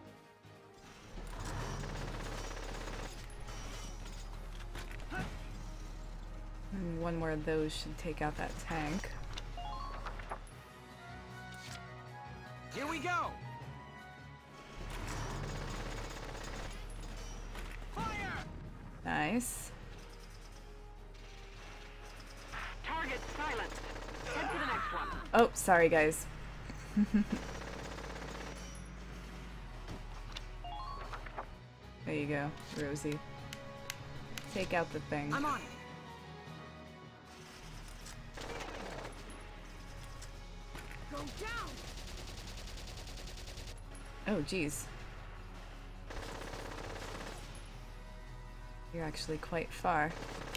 Speaker 1: And one more of those should take out that tank.
Speaker 5: Here we go. Fire!
Speaker 1: Nice.
Speaker 15: Target silenced. Head to the next one.
Speaker 1: Oh, sorry guys. There you go, Rosie. Take out the thing.
Speaker 8: I'm on it. Go down.
Speaker 1: Oh, jeez. You're actually quite far.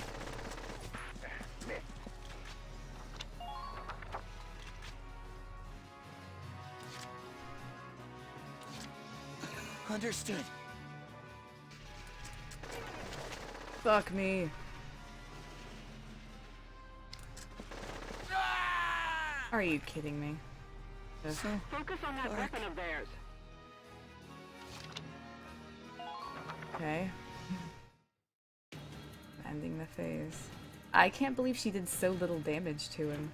Speaker 7: Understood.
Speaker 1: Fuck me. Are you kidding me?
Speaker 15: So, focus on that weapon of theirs.
Speaker 1: Okay. Ending the phase. I can't believe she did so little damage to him.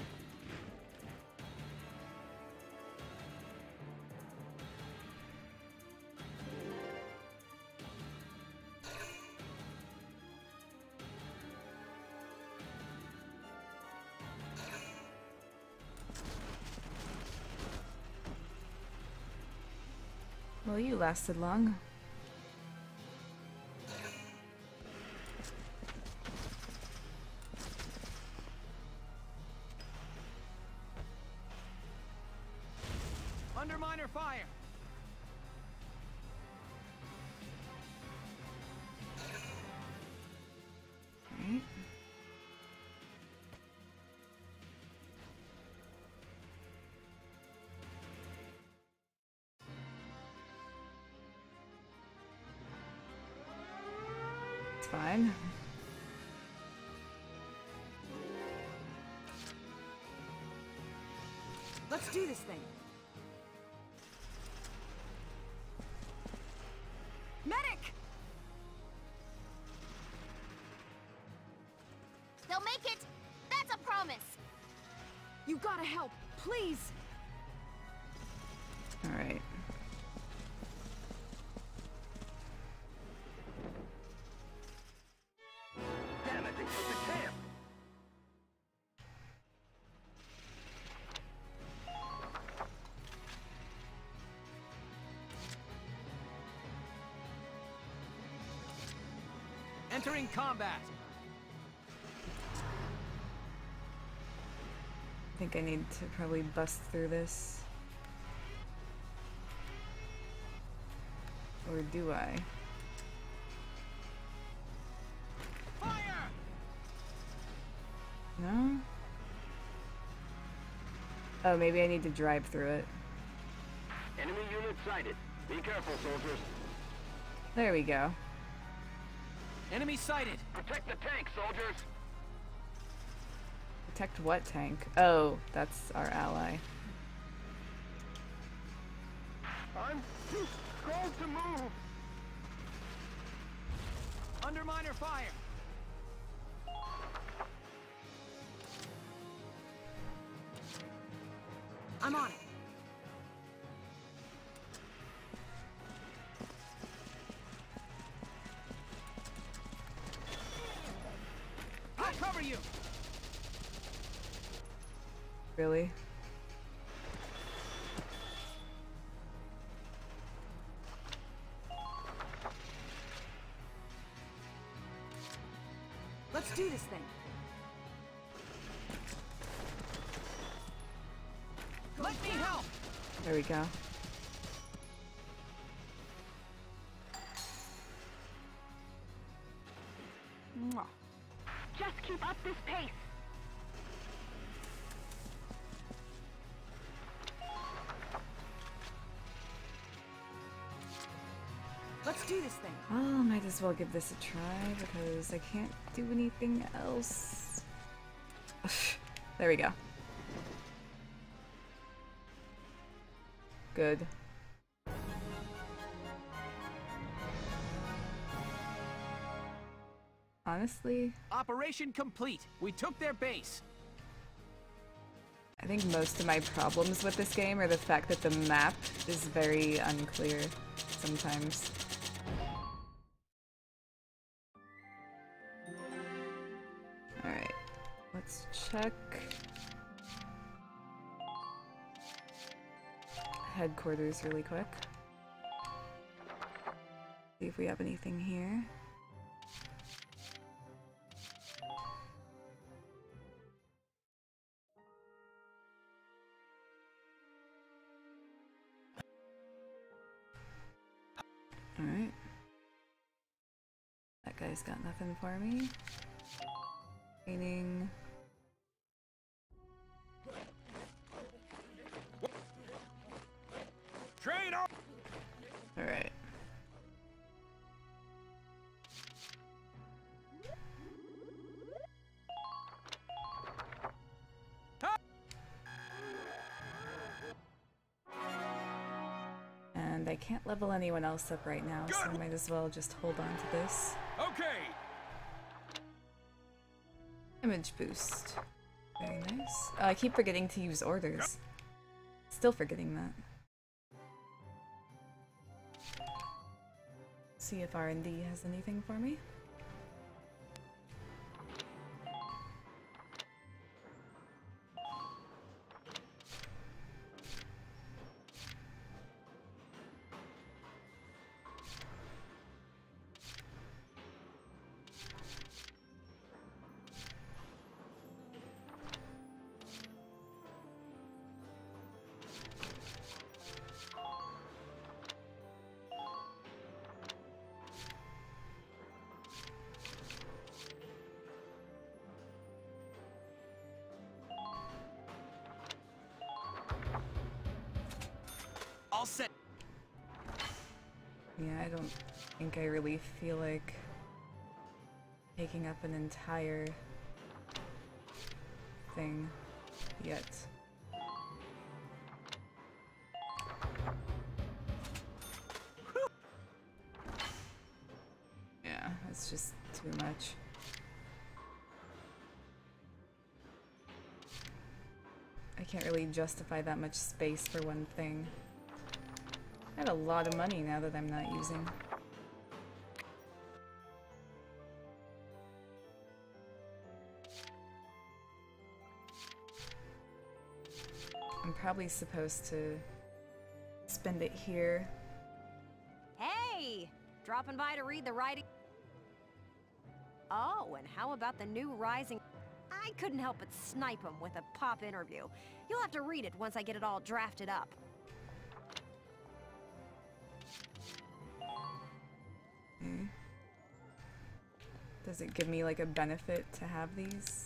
Speaker 1: Well, you lasted long.
Speaker 5: Under minor fire.
Speaker 1: Right. It's fine.
Speaker 8: Let's do this thing. Medic!
Speaker 17: They'll make it. That's a promise.
Speaker 8: You gotta help, please.
Speaker 1: All right.
Speaker 14: Damn it, they took the camp.
Speaker 5: Entering combat.
Speaker 1: I think I need to probably bust through this. Or do I?
Speaker 5: Fire!
Speaker 1: No? Oh, maybe I need to drive through it.
Speaker 15: Enemy unit sighted. Be careful, soldiers.
Speaker 1: There we go.
Speaker 5: Enemy sighted.
Speaker 15: Protect the tank, soldiers.
Speaker 1: Protect what tank? Oh, that's our ally.
Speaker 15: I'm too cold to move.
Speaker 5: Underminer fire.
Speaker 8: I'm on it.
Speaker 5: I'll cover you.
Speaker 1: Really?
Speaker 8: Let's do this thing.
Speaker 5: Let me help.
Speaker 1: There we go.
Speaker 15: Mwah. Just keep up this pace.
Speaker 8: Let's do this thing.
Speaker 1: Oh, might as well give this a try because I can't do anything else. There we go. Good. Honestly,
Speaker 5: Operation complete. We took their base.
Speaker 1: I think most of my problems with this game are the fact that the map is very unclear sometimes. Alright, let's check headquarters really quick. See if we have anything here. Alright. That guy's got nothing for me. Training.
Speaker 14: Train up!
Speaker 1: Alright. And I can't level anyone else up right now, so I might as well just hold on to this.
Speaker 14: Okay.
Speaker 1: Image boost. Very nice. Uh, I keep forgetting to use orders. Still forgetting that. See if R and D has anything for me.
Speaker 5: All set.
Speaker 1: Yeah, I don't think I really feel like taking up an entire thing yet. Yeah, it's just too much. I can't really justify that much space for one thing. I have a lot of money now that I'm not using. I'm probably supposed to spend it here.
Speaker 6: Hey! Dropping by to read the writing.
Speaker 18: Oh, and how about the new Rising? I couldn't help but snipe him with a pop interview. You'll have to read it once I get it all drafted up.
Speaker 1: Hmm. Does it give me like a benefit to have these?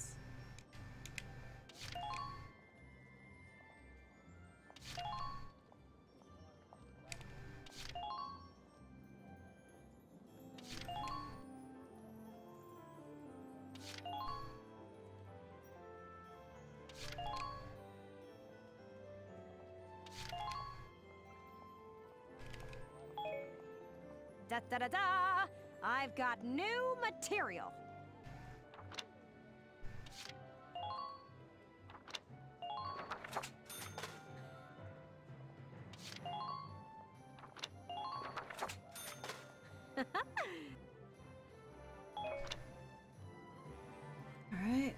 Speaker 18: Da da da da! I've got new material.
Speaker 1: All right.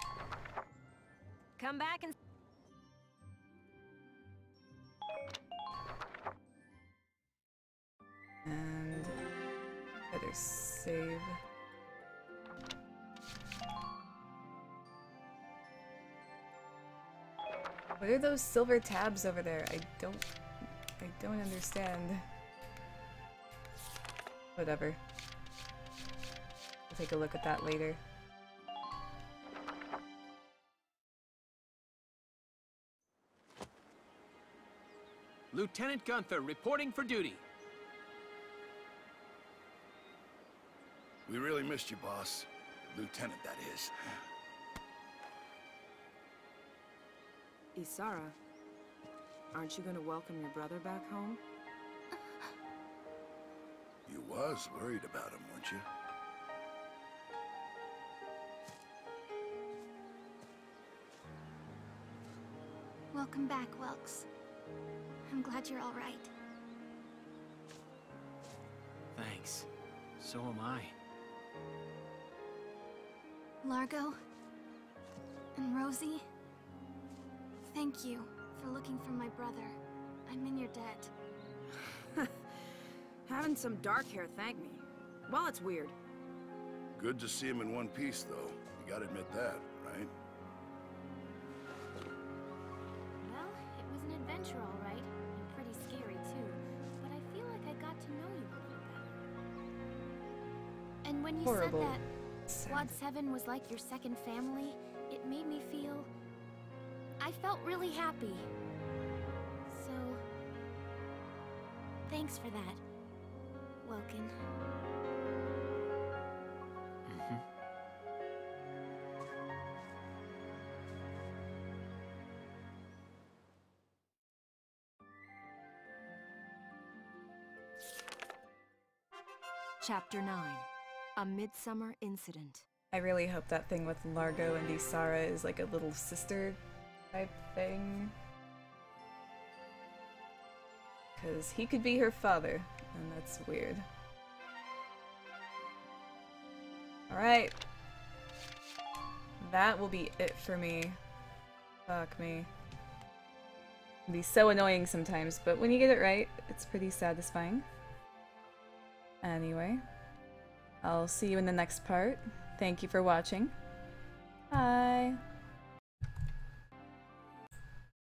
Speaker 18: Come back and
Speaker 1: And better save. What are those silver tabs over there? I don't I don't understand. Whatever. I'll take a look at that later.
Speaker 5: Lieutenant Gunther reporting for duty.
Speaker 3: We really missed you, boss. Lieutenant, that is.
Speaker 8: Isara, aren't you gonna welcome your brother back home?
Speaker 3: You was worried about him, weren't you?
Speaker 4: Welcome back, Welks. I'm glad you're all right.
Speaker 5: Thanks. So am I.
Speaker 4: Largo and Rosie, thank you for looking for my brother. I'm in your debt.
Speaker 8: Having some dark hair thank me. Well, it's weird.
Speaker 3: Good to see him in one piece, though. You gotta admit that, right?
Speaker 9: Well, it was an adventure, all right. And pretty scary, too. But I feel like I got to know you a little better. And when you
Speaker 1: Horrible.
Speaker 9: said that Squad seven was like your second family, it made me feel... I felt really happy. So... thanks for that, Welkin.
Speaker 5: Mm-hmm.
Speaker 18: Chapter nine. A Midsummer Incident.
Speaker 1: I really hope that thing with Largo and Isara is like a little sister type thing. Because he could be her father, and that's weird. Alright. That will be it for me. Fuck me. It can be so annoying sometimes, but when you get it right, it's pretty satisfying. Anyway, I'll see you in the next part. Thank you for watching. Bye.